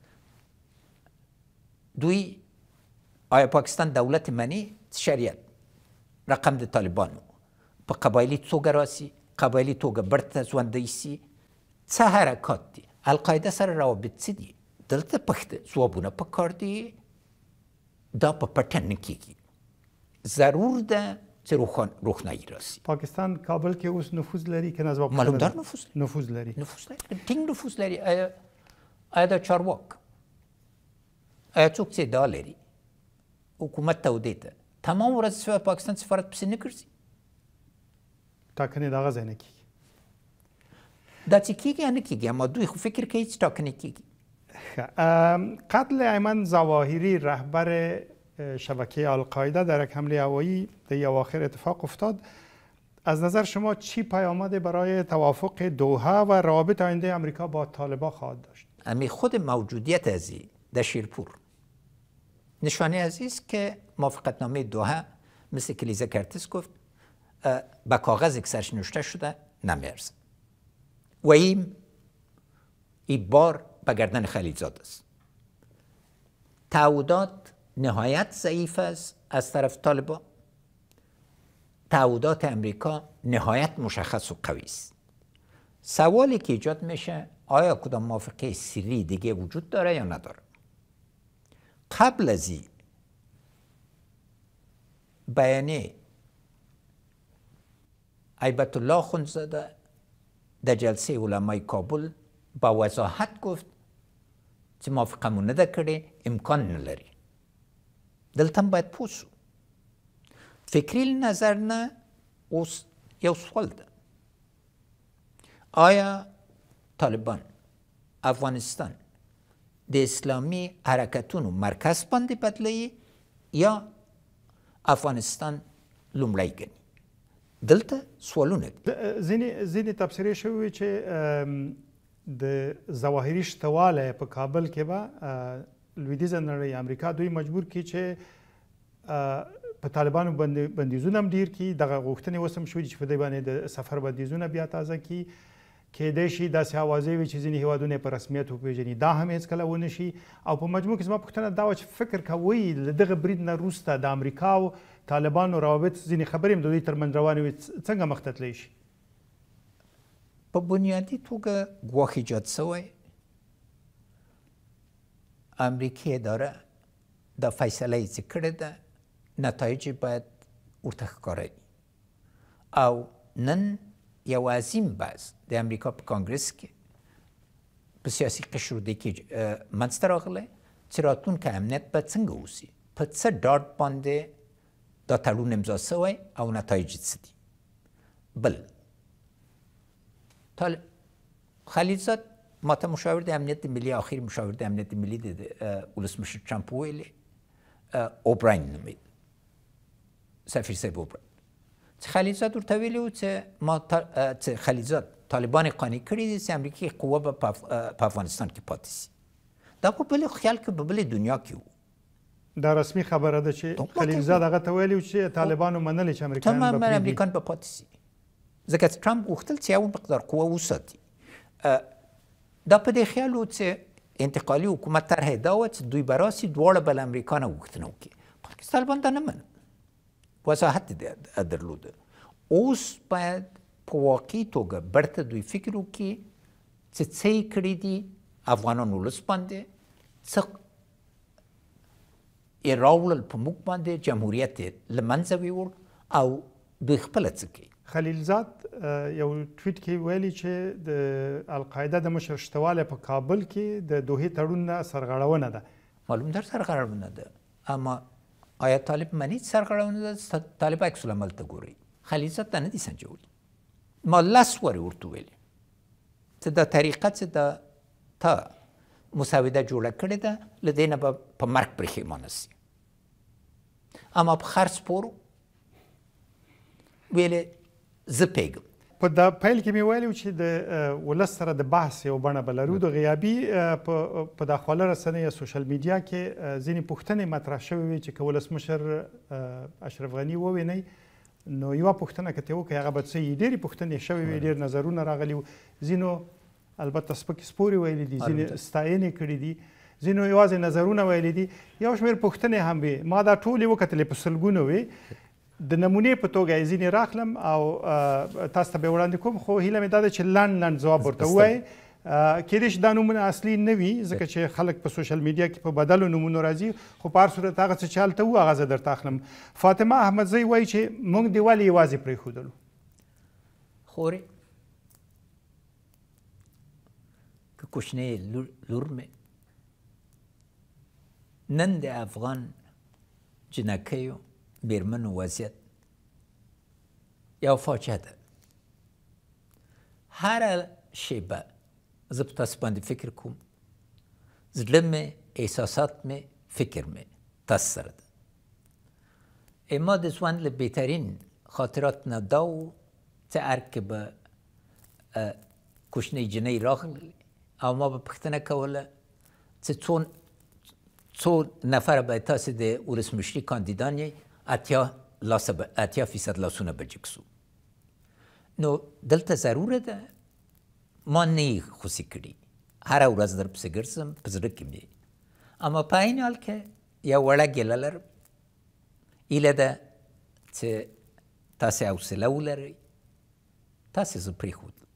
دوی آیا پاکستان دولت منی شریعت رقم د طالبانو په قبایلي توګه راسي، قبایلي توګه برته ژوندی سي. څه حرکات دي؟ القاعده سره روابط څه دي؟ دلته پښته ځوابونه په کار دي. دا په پټه نه کېږي. ضرور ده چې روښنایي راسي. پاکستان کابل کې اوس نفوذ لري که نه؟ ځواب معلومدار نفوذ نفوذ لري. نفوذ لري، ټینګ نفوذ لري. آیا آیا دا چارواک آیا څوک چې ادعا لري حکومت ته ودې ته تمام ورځ پاکستان سفارت پسې نه ګرځي؟ ټاکنې د هغه ځای نه کېږي. دا چې کېږي یا نه کېږي، اما دوی خو فکر کوي چې ټاکنې کېږي. قتل ایمن ظواهری رهبر شبکه القاعده در یک حمله هوایی در اواخر اتفاق افتاد. از نظر شما چی پیامد برای توافق دوحه و روابط آینده امریکا با طالبان خواهد داشت؟ امی خود موجودیت ازی در شیرپور نشانه ازی است که موافقتنامه دوحه مثل که لیزا کرتس گفت به کاغذ اکثرش نوشته شده نمیارزه و این این بار به گردن خلیلزاد است. تعهدات نهایت ضعیف است از طرف طالبان، تعهدات امریکا نهایت مشخص و قوی است. سوالی که ایجاد میشه آیا کدام موافقه سری دیگه وجود داره یا نداره؟ قبل از این بیانیه هیبت الله خونزاده در جلسه علمای کابل با وضاحت گفت چې موافقه مو نه ده کړې، امکان نه لري. دلته هم باید پوه شو. فکري نظر نه اوس یو سوال ده، آیا طالبان افغانستان د اسلامي حرکتونو مرکز باندې بدلوي یا افغانستان لومړی ګڼي؟ دلته سوالونه دي. ځینې ځینې تبصرې شوې چې د ظواهري شتوالی په کابل کې به لویدیځه نړۍ امریکا دوی مجبور کړي چې په طالبانو بندیزونه هم ډیر کړي. دغه غوښتنې اوس هم شوې چې په دې باندې د سفر بندیزونه بیا تازه کړي. کېدای شي داسې اوازې وي چې ځینې هېوادونه یې په رسمیت وپېژني. دا هم هېڅکله ونه شي. او په مجموع کې زما پوښتنه دا وه چې فکر کوئ له دغه برید نه وروسته د امریکا او طالبانو روابط ځینې خبرې هم د دوی ترمنځ روانې وي څنګه مخته تللی شي؟ په بنیادي توګه ګواښ ایجاد سوی. امریکې اداره دا فیصله یې چې کړې ده نتایج باید ورته ښکاره او نن یو عظیم بحث د امریکا په کانګرس کې په سیاسي قشرودې کې منځته راغلی چې راتلونکی امنیت به څنګه اوسي، په څه ډاډ باندې دا تړون امضا سوی او نتایج څه دي. بل طالب خلیلزاد ماته مشاور د امنیت ملی آخر مشاور د امنیت ملی د ولسمشر ترامپ ویلي اوبراین نومید سفیر صاحب اوبراین چې خلیلزاد ورته ویلي و چې ما چې خلیلزاد طالبان قانع کړي دي چې امریکایي قوه به په افغانستان کې پاتې سي. دا په بل خیال کې په بل دنیا کې و. دا رسمي خبره ده چې خلیلزاد هغه ته ویلي و چې طالبانو منلي چې امریکایان به تماما امریکایان به پاتې سي. ځکه چې ټرمپ غوښتل چې یو مقدار قوه وساتي. دا په دې خیال و چې انتقالي حکومت طرح دا وه چې دوی به راسي دواړه به له امریکا نه غوښتنه وکړي. بلکې طالبان دا نه منل، وضاحت یې درلوده. اوس باید په واقعي توګه برته دوی فکر وکړي چې څه یې کړي دي افغانان ولس باندې، څه یې راوړل په موږ باندې جمهوریت یې له منځه ویوړ او دوی خپله څه کوي. خلیلزاد یو ټویټ کې ویلي چې د القاعده د مشر شتوالی په کابل کې د دوحې تړون نه سرغړونه ده. معلوم در سرغړونه ده، اما آیا طالب مني سرغړونه ده؟ طالب عکس العمل ته ګورئ. خلیلزاد ته نه دي سنجولي. ما لس وارې ورته ویلي چې دا طریقه چې ده تا مسوده جوړه کړې ده له دې نه به په مرګ پرېښیمانه سي. اما په خر سپورو ویلې زه پیږم. په دا پیل کې مې ویلي چې د ولس سره د بحث یو بڼه به لرو. د غیابي په دا خواله رسنۍ یا سوشل میډیا کې ځینې پوښتنې مطرح شوې وې چې که ولسمشر اشرف غني ووینئ نو یوه پوښتنه که ترې وکړئ هغه به څه وي. ډېرې پوښتنې شوې وې، ډېر نظرونه راغلي وو. ځینو البته سپکې سپورې ویلي دي، ځینې ستاینې کړي دي، ځینو یوازې نظرونه ویلي دي، یو شمېر پوښتنې هم وې. ما دا ټولې وکتلې په سلګونو وې. د نمونې په توګه یې ځینې راخلم او تاسو ته به یې وړاندې کوم، خو هیله مې دا ده چې لنډ لنډ ځواب ورته ووایئ. کېدای شي دا نومونه اصلي نه وي ځکه چې خلک په سوشل میډیا کې په بدلو نومونو راځي، خو په هر صورت هغه څه چې هلته وو هغه زه درته اخلم. فاطمه احمدزی وایي چې موږ دې ولې یوازې پرېښودلو؟ خورې که کوچنۍ لور مې نن د افغان جنکیو میرمنو وضعیت یو فاجعه ده. هره شیبه زه په تاسو باندې فکر کوم، زړه مې، احساسات مې، فکر مې تاسو سره ده. ما د ژوند له بهترین خاطرات نه دا و چې هر که به کوچنۍ جنۍ راغلې او ما به پوښتنه کوله چې څو څو نفره به تاسو د ولسمشري کاندیدان یې، اتیا لاسه به اتیا فیصد لاسونه به جګ سو. نو دلته ضروره ده ما نه یې خوسي کړي، هره ورځ در پسې ګرځم، په زړه کې مې. اما په عین حال کې یو وړه ګیله لرم، هیله ده چې تاسې حوصله ولرئ. تاسې زه پرېښودل،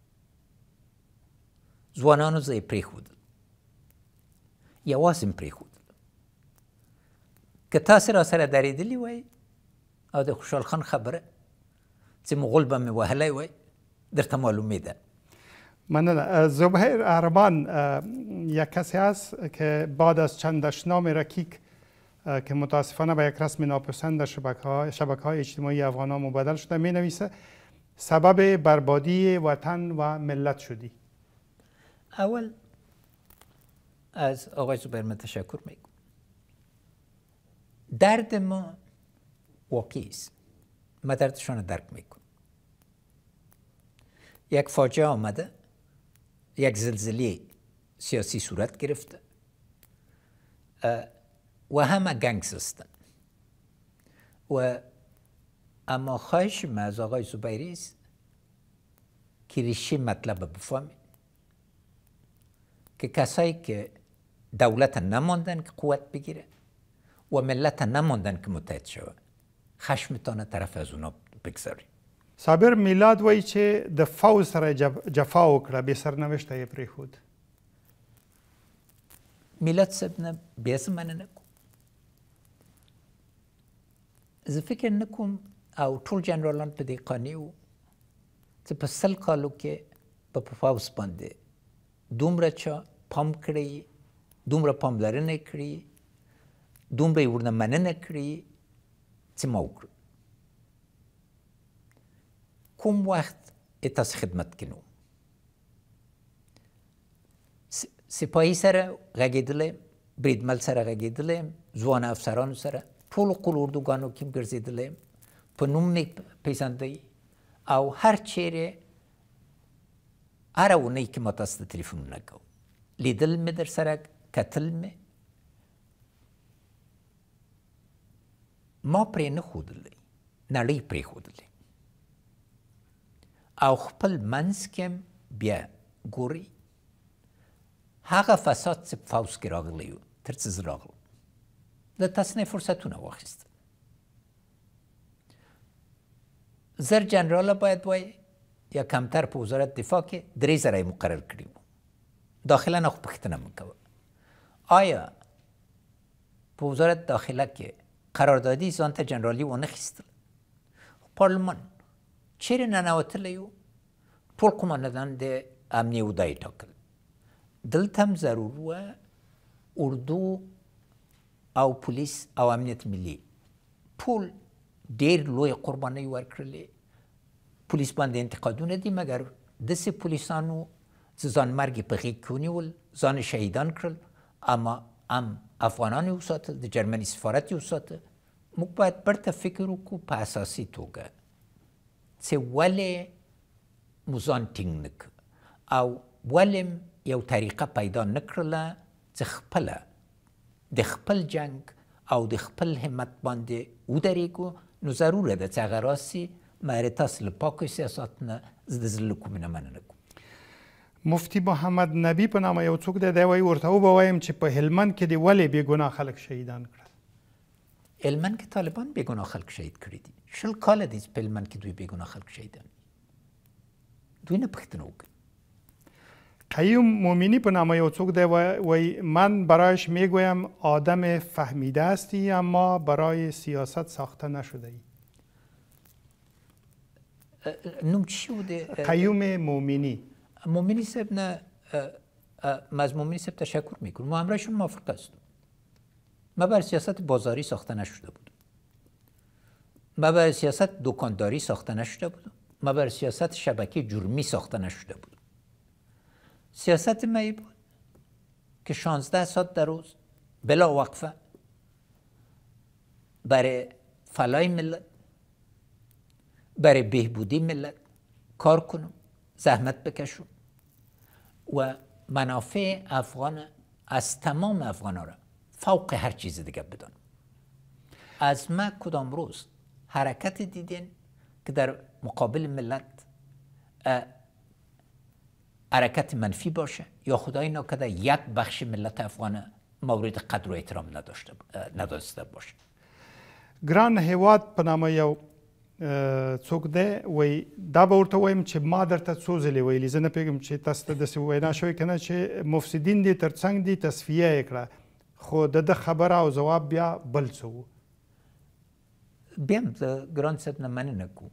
ځوانانو زه یې پرېښودل، یوازې م پرېښودل. که تاسې را سره درېدلي وای او د خوشحال خان خبره چې مغول به مې وهلی وای درته معلومېده. ممنون. زبیر اربان یک کسی است که بعد از چند دشنام رکیک که متاسفانه به یک رسم ناپسند در شبکه های اجتماعی افغان ها مبدل شده می نویسه سبب بربادی وطن و ملت شدی. اول از آقای زبیر من تشکر میگم. درد ما واقعی است، ما دردشان رو درک میکنم. یک فاجعه آمده، یک زلزله سیاسی صورت گرفته و همه گنگس هستن و اما خواهش من از آقای زبیری است که ریشه مطلب بفهمید که کسایی که دولت نماندن که قوت بگیره و ملت نماندن که متحد شود خشمتان طرف از اونا بگذاری. صابر میلاد وایي چې د فوز سره جفا وکړه، بې سرنوشته یې پرېښود. میلاد صاحب نه بیا زه مننه کوم. زه فکر نه کوم او ټول جنرالان په دې قانع وو چې په سل کالو کې به په فوز باندې دومره چا پام کړی، دومره پاملرنه کړې، دومره یې ورنه مننه کړې چې ما وکړو. کوم وخت تاسو خدمت کې نو سپاهي سره غږېدلی، بریدمل سره غږېدلی، ځوان افسرانو سره ټولو قول اردوګانو کې م ګرځېدلی، په نوم مې پېژندی او هر چیرې هره اونۍ کې ما تاسو ته تلیفونونه کوم، لیدل مې در سره، کتل مې. ما پرې نه ښودلی، نړۍ پرېښودلی او خپل منځ کې بیا ګورئ هغه فساد چې په فوز کې راغلی و تر څه زه راغلم د تاسو نه فرصتونه واخیستل. زر جنراله باید وایي یا کمتر په وزارت دفاع کې درې زره یې مقرر کړي وو. داخلا نه خو پوښتنه مه کوه آیا په وزارت داخله کې قراردادي ځان ته جنرالي ونه خیستل. پارلمان چیرې ننوتلی و؟ ټول قماندان د امنیه عهده یې ټاکل. دلته هم ضرور وه اردو او پولیس او امنیت ملي ټول ډېر لوی قربانۍ ورکړلې. پولیس باندې انتقادونه دي، مګر داسې پولیسانو چې ځانمرګ یې په غېږ کې ونیول، ځان شهیدان کړل، اما هم افغانان یې وساتل، د جرمني سفارت یې وساته. موږ باید برته فکر وکړو په اساسي توګه چې ولې مو ځان ټینګ نه کړ او ولې یو طریقه پیدا نه کړله چې خپله د خپل جنګ او د خپل همت باندې ودرېږو. نو ضروره ده چې هغه راسي، مګر تاسو له پاکو سیاست نه زه د زړه له کومې نه مننه کوم. مفتی محمد نبی په نامه یو څوک دی، دی وایي ورته وبوایم چې په هلمند کې دې ولې بې ګناه خلک شهیدان کړل؟ هلمند کې طالبان بې ګناه خلک شهید کړي دي. شل کاله دي چې په هلمند کې دوی بې ګناه خلک شهیدان دي. دوی نه پوښتنه وکړي. قیوم مومینی په نامه یو څوک دی، وای من برایش میگویم آدم فهمیده استی اما برای سیاست ساخته نشده ای. نوم چی بوده؟ قیوم مومینی. مومینی صاحب نه، من از مومینی صاحب تشکر میکنم. ما همراهشون موافق هستم. ما برای سیاست بازاری ساخته نشده بود. ما برای سیاست دکانداری ساخته نشده بود. ما برای سیاست شبکه جرمی ساخته نشده بود. سیاست ما بود که شانزده ساعت در روز بلا وقفه برای فلای ملت، برای بهبودی ملت کار کنم، زحمت بکشم و منافع افغان از تمام افغان ها را فوق هر چیز دیگه بدانم. از ما کدام روز حرکت دیدین که در مقابل ملت حرکت منفی باشه یا خدای ناکرده یک بخش ملت افغان مورد قدر و احترام نداشته نداشته باشه؟ ګران هیواد په نامه یو څوک دی، وایي دا به ورته وایم چې ما درته څو ځلې ویلي، زه نه پوهېږم چې تاسو ته داسې وینا شوې که نه، چې مفسدین دې تر څنګ دي تصفیه یې کړه، خو د ده خبره او ځواب بیا بل څه و. بیا هم زه ګران صاحب نه مننه کوم.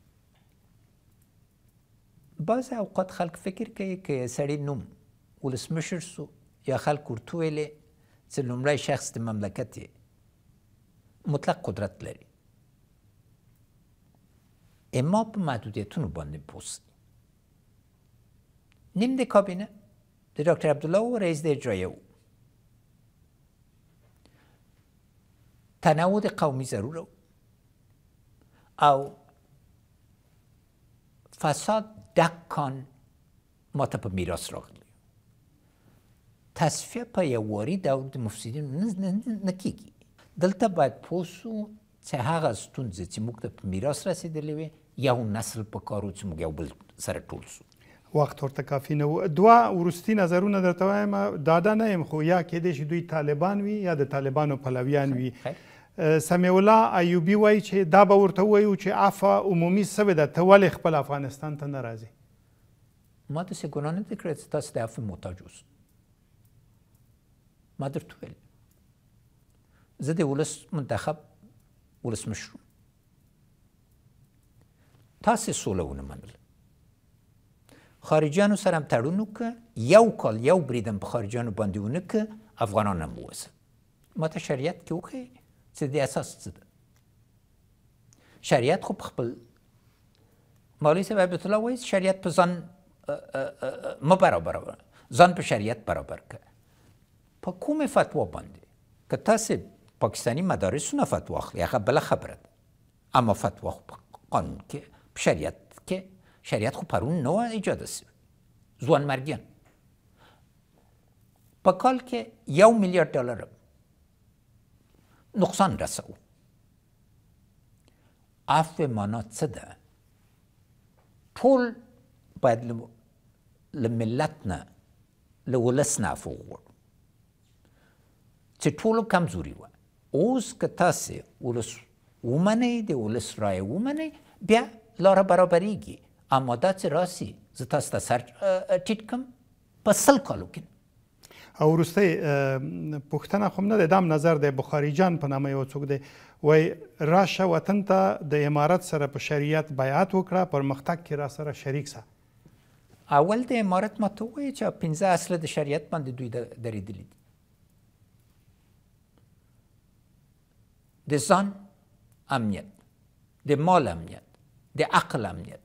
بعض اوقات خلک فکر کوي که سړی نوم ولسمشر سو یا خلک ورته ویلې چې لومړی شخص د مملکت یې مطلق قدرت لري. اما په محدودیتونو باندې پوست نیم د کابینه د ډاکټر عبدالله و رئیس د اجرایه و. تنوع د قومي ضروره او فساد دکان ما ته په میراث راغلی. تصفیه په یوواري ډول د مفسدینو نه کېږي. دلته باید پوه سو چې هغه ستونزې چې موږ ته په میراث رسېدلې وې یو نسل په کار و چې موږ یو بل سره ټول سو. وخت ورته کافي نه و. دوه وروستي نظرونه درته وایم، ډاډه نه یم، خو یا کېدای شي دوی طالبان وي یا د طالبانو پلویان وي. سمیع الله ایوبي وایي چې دا به ورته ووایو چې عفوه عمومي سوې ده، ته ولې خپل افغانستان ته نه راځې؟ ما داسې ګناه نه ده کړې چې تاسو د عفو محتاج اوسئ. ما درته ویل زه د ولس منتخب ولسمشر وم. تاسې سوله ونه منله. خارجیانو سره هم تړون وکړه، یو کال یو بریدم په خارجیانو باندې ونه کړه، افغانان هم ووسه. ما ته شریعت کې وښیئ چې د اساس څه ده. شریعت خو په خپل مولوي صاحب عبدالله وایي شریعت په ځان مه برابروه، ځان په شریعت برابر کړه. په کومې فتوا باندې که تاسې پاکستاني مدارسونه فتوا اخلي هغه بله خبره ده، اما فتوا خو په قانون کې په شریعت کې، شریعت خو پرون نه وه ایجاده سوی. ځوانمرګیان په کال کې یو میلیارد ډالر نقصان رسو. عفو معنا څه ده؟ ټول باید له ملت نه له ولس نه عفو وغواړو چې ټولو کمزوري وه. اوس که تاسې ولس ومنئ، د ولس رایه ومنئ، بیا لاره برابریږي. اما دا چې راسي زه تاسو ته سر ټیټ کړم په سل کالو کې. او وروستۍ پوښتنه خو نه دی دا هم نظر دی بخاري جان په نامه یو څوک دی وایي راشه وطن ته د امارت سره په شریعت بیعت وکړه پرمختګ کې را سره شریک سه. اول د امارت ما ته ووایه چې پنځه اصله د شریعت باندې دوی درېدلي دي. د ځان امنیت، د مال امنیت، د عقل امنیت،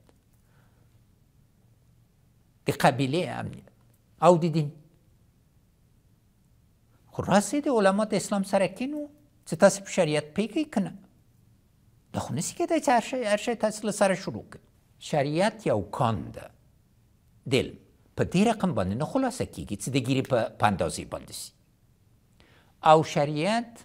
د قبیله امنیت او د دین. خو راسې د علما د اسلام سره کینو چې تاسو په شریعت پوهېږئ که نه؟ دا خو نسي کېدی چې هر شی هر شی تاسو له سره شروع کړئ. شریعت یو کان ده دل په دې رقم باندې نه خلاصه کېږي چې د ګیرې په اندازې باندې سي. او شریعت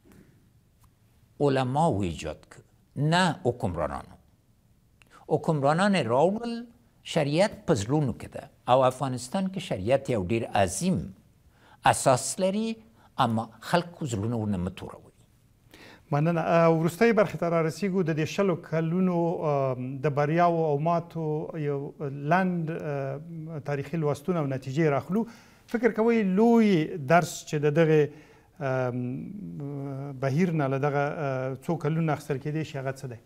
علماو ایجاد کړ نه حکمرانانو. حکمرانان راوړل شریعت په زړونو کې ده او افغانستان کې شریعت یو ډیر عظیم اساس لري اما خلکو زړونه ورنه مه توروي. مننه. وروستۍ برخې ته رارسیږو. د دې شلو کلونو د بریاو او ماتو یو لنډ تاریخي لوستونه او نتیجې راخلو. فکر کوئ لوی درس چې د دغې بهیر نه له دغه څو کلونو اخیستل کېدی شي هغه څه دی؟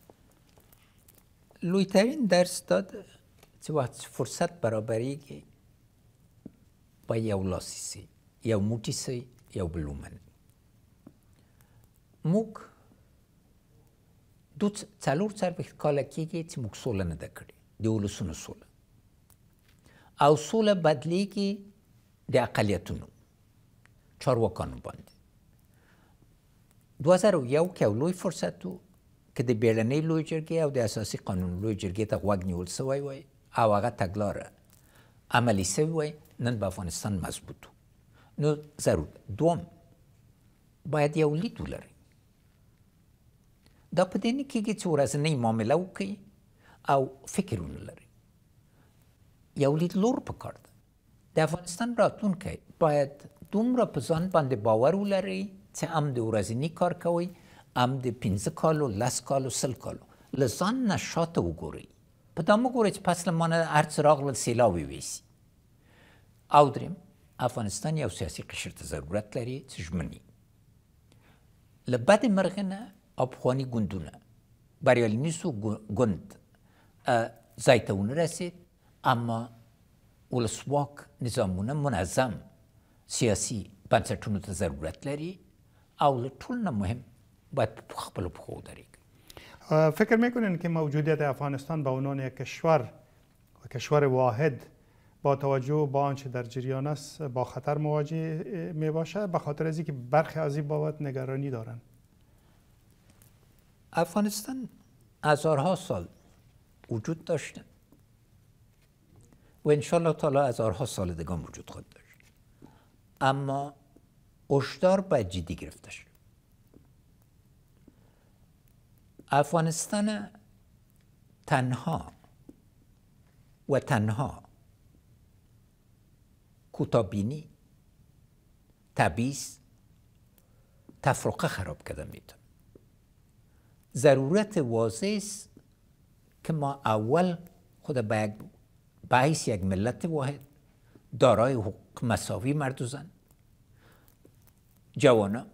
لویترین درس دا ده چې وخت فرصت برابریږي باید یو لاسي سي، یو موټی سي، یو بل ومني. موږ دو څلور څلوېښت کاله کېږي چې موږ سوله نه ده کړې، د ولسونو سوله. او سوله بدلیږي د اقلیتونو چارواکانو باندې. دوه زره یو کې یو لوی فرصت و که د بیړنۍ لوی جرګې او د اساسي قانون لوی جرګې ته غوږ نیول سوی وای او هغه تګلاره عملي سوی وای، نن به افغانستان مضبوط و. نو ضرور دوم باید یو لید ولرئ. دا په دې نه کېږي چې ورځنۍ معامله وکړئ او فکر ونه لرئ. یو لید لور پکار ده. د افغانستان راتلونکی باید دومره په ځان باندې باور ولرئ چې هم د ورځني کار کوئ هم د پنځه کالو لس کالو سل کالو له ځان نه شاته وګورئ. په دا مه ګورئ چې پس له ما نه هر څه راغلل سیلاب ویویسي. او دریم افغانستان یو سیاسي قشر ته ضرورت لري چې ژمني له بد مرغې نه او پخواني ګوندونه بریالي نیسو ګوند ځای ته ونه رسېد اما ولسواک نظامونه منظم سیاسي بنسټونو ته ضرورت لري او له ټول نه مهم باید په خپلو پښو ودرېږي. فکر میکنین که موجودیت افغانستان به عنوان یک کشور و کشور واحد با توجه به آنچه در جریان است با خطر مواجه می باشد به خاطر از اینکه برخی از این بابت نگرانی دارند؟ افغانستان هزارها سال وجود داشته و انشالله تعالی هزارها سال دیگه وجود خواهد داشت. اما هشدار باید جدی گرفته شد. افغانستان تنها و تنها کوتاه‌بینی، تبعیض، تفرقه خراب کرده میتونه. ضرورت واضح است که ما اول خود به حیث یک ملت واحد دارای حقوق مساوی مرد و زن، جوانا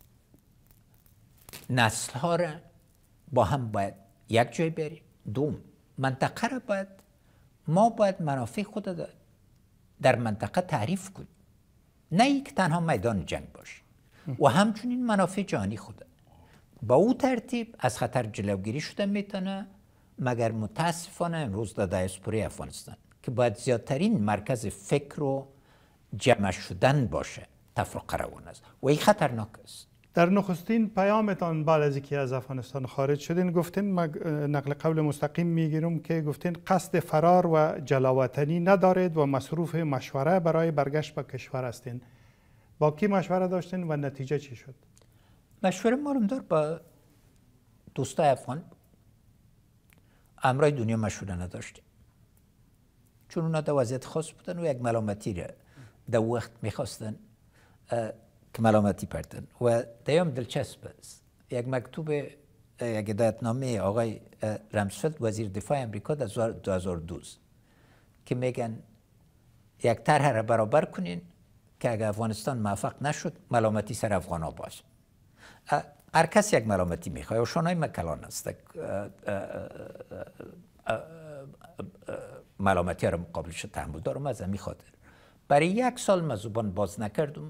نسل ها را با هم باید یک جای بریم. دوم منطقه را باید ما باید منافع خود در منطقه تعریف کنیم، نه یک تنها میدان جنگ باشه و همچنین منافع جهانی خود. با او ترتیب از خطر جلوگیری شده میتونه، مگر متاسفانه امروز در دیاسپورای افغانستان که باید زیادترین مرکز فکر و جمع شدن باشه تفرقه روان است و این خطرناک است. در نخستین پیامتان بعد از اینکه از افغانستان خارج شدین گفتین، نقل قول مستقیم میگیرم که گفتین قصد فرار و جلاوطنی ندارید و مصروف مشوره برای برگشت به کشور هستین. با کی مشوره داشتین و نتیجه چی شد؟ مشوره مارمدار با دوستای افغان امرای دنیا مشوره نداشتیم، چون اونا در وضعیت خاص بودن و یک ملامتی را در وقت میخواستن که ملامتی پرتن و دیام دلچسب است. یک مکتوب یک هدایتنامه آقای رمزفلد وزیر دفاع امریکا در دو هزار و دو که میگن یک طرح را برابر کنین که اگر افغانستان موفق نشد ملامتی سر افغان ها باشه. هر کسی یک ملامتی میخواه و شانای مکلان است ملامتی ها رو مقابلش تحمل دارم. از همین خاطر برای یک سال من زبان باز نکردم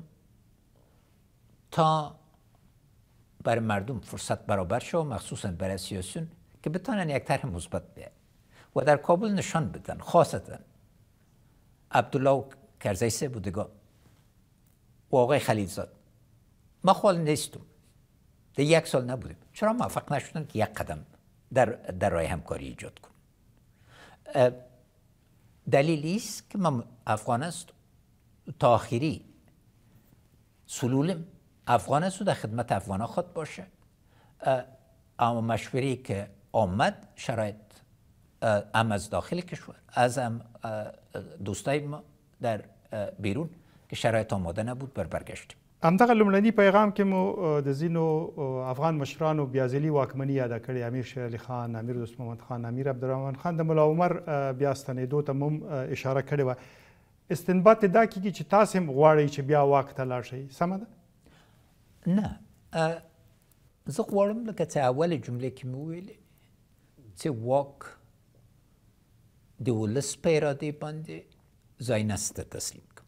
تا برای مردم فرصت برابر شد، مخصوصا برای سیاسیون که بتونن یک طرح مثبت بیارن و در کابل نشان بدن. خاصتا عبدالله کرزی بودگاه و آقای خلیلزاد ما خال نیستم، در یک سال نبودیم، چرا موفق نشدن که یک قدم در در راه همکاری ایجاد کنن؟ دلیلی است که ما افغان است تا آخری سلولم افغان است و در خدمت افغان خود باشه. اما مشوری که آمد شرایط هم از داخل کشور از هم دوستای ما در بیرون که شرایط آماده نبود بر برگشتیم. همدغه لومړني پیغام کې مو د ځینو افغان مشرانو بیا ځلي واکمني یاده کړې، امیر شیر علي خان، امیر دوست محمد خان، امیر عبدالرحمن خان، د ملا عمر بیا ستنېدو ته مو اشاره کړې وه. استنباط دا کېږي چې تاسې هم غواړئ چې بیا واک ته لاړ شئ، سمه ده؟ نه، زه غواړم لکه څه اول جملې کې مې وویلې چې واک د ولس په ارادې باندې ځای نسته تسلیم کړم.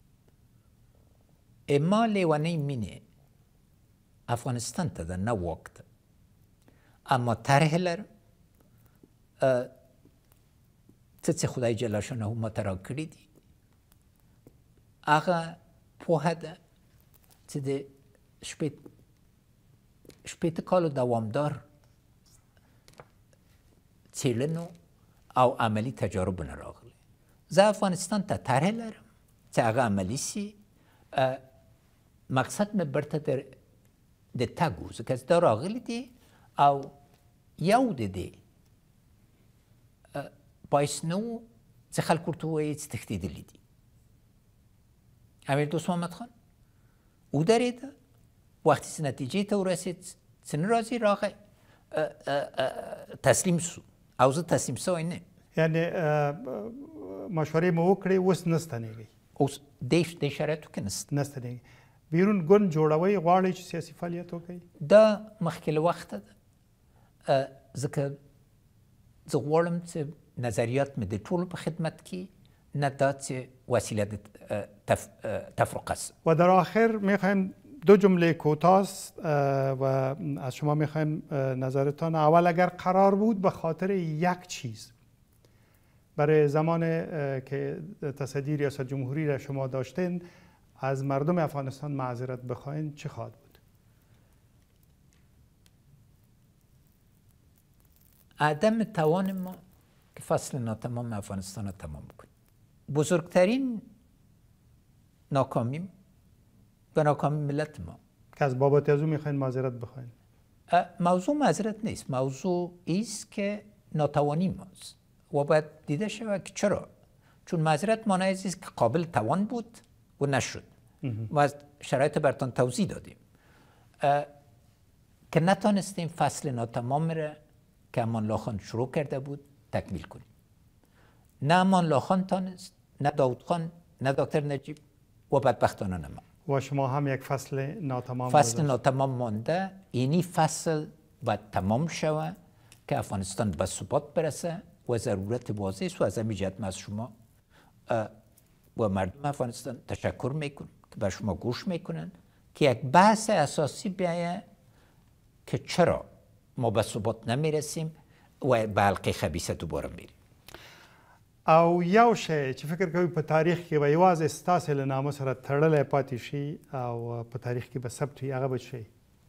اما لیوانه مینه افغانستان ته ده، نه واک ته. اما طرح لرم څه چې خدای جل شانه ما ته راکړي دي هغه پوهه ده چې د شپېته کالو دوامدار څېړنو او عملی تجاربو نه راغلی. زه افغانستان ته طرح لرم چې هغه عملي سي. مقصد مې برته در د تګ و ځکه چې دا راغلي دي او یو د دې باعث نه و چې خلکو ورته ووایي چې تښتېدلي دي. امیر دوست محمد خان ودرېده، وقتی چې نتیجې ته ورسېد چې نه راځي راغی تسلیم سو او زه تسلیم سوی نه. یعنې مشورې مو وکړې، اوس نه ستنېږئ؟ اوس دې شرایطو کې نه ستنېږئ. بیرون ګوند جوړوئ، غواړئ چې سیاسي فعالیت وکړئ؟ دا مخکې له وخته ده، ځکه زه غواړم چې نظریات مې د ټولو په خدمت کې، نه دا چې وسیله د تفرقه است. و در آخر میخوایم دو جمله کوتاه و از شما میخوایم نظرتان. اول اگر قرار بود به خاطر یک چیز برای زمان که تصدی ریاست جمهوری را شما داشتین از مردم افغانستان معذرت بخواین، چه خواهد بود؟ عدم توان ما که فصل ناتمام افغانستان را تمام کنیم. بزرگترین ناکامیم و ناکامی ملت ما که از بابت از او میخواین معذرت بخواین. موضوع معذرت نیست، موضوع ایست که ناتوانی ماست و باید دیده شود که چرا. چون معذرت مانعی است که قابل توان بود و نشد. ما از شرایط برتان توضیح دادیم که نتانستیم فصل ناتمام را که امان الله خان شروع کرده بود تکمیل کنیم. نه امان الله خان تانست، نه داود خان، نه دکتر نجیب و بدبختانه نه ما. و شما هم یک فصل ناتمام فصل ناتمام مانده. اینی فصل باید تمام شود که افغانستان به ثبات برسه و ضرورت واضح است و از همین جهت از شما و مردم افغانستان تشکر میکنم که به شما گوش میکنن که یک بحث اساسی بیایه که چرا ما به ثبات نمیرسیم و به حلقه خبیثه دوباره میریم. او یو شی چې فکر کوي په تاریخ کې به یوازې ستاسې له نامه سره تړلی پاتې شي او په تاریخ کې به ثبت وي، هغه به شي؟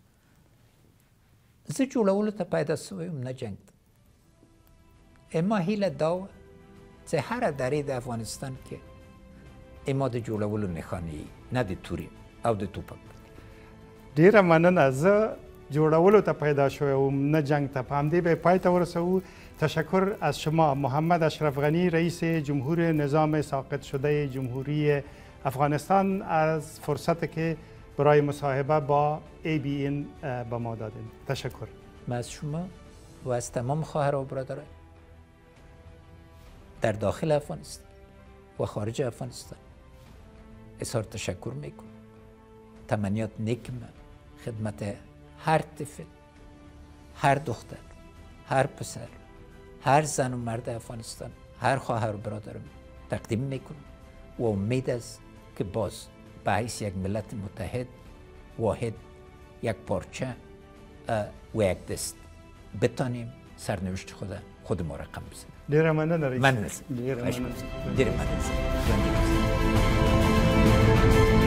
زه جوړولو ته پیدا سوی یم، نه جنګ ته. اما هیله دا وه چې هره درې د افغانستان کې اما د جوړولو نښانې نه د تورې او د توپک. ډېره مننه. زه جوړولو ته پیدا شوی وم، نه جنگ ته. په همدې به پای ته ورسوو. تشکر از شما محمد اشرف غنی، رئیس جمهور نظام ساقط شده جمهوری افغانستان، از فرصتی که برای مصاحبه با ای بی این به ما دادین. تشکر. من از شما و از تمام خواهر و برادران در داخل افغانستان و خارج افغانستان اظهار تشکر میکنم. تمنیات نیکم خدمت هر طفل، هر دختر، هر پسر، هر زن و مرد افغانستان، هر خواهر و برادرم تقدیم میکنم و امید است که باز به حیث یک ملت متحد، واحد، یک پارچه و یک دست بتانیم سرنوشت خود خود ما رقم بزنیم. ډیره مننه رئیس. مننه. ډیره مننه. ډیره مننه.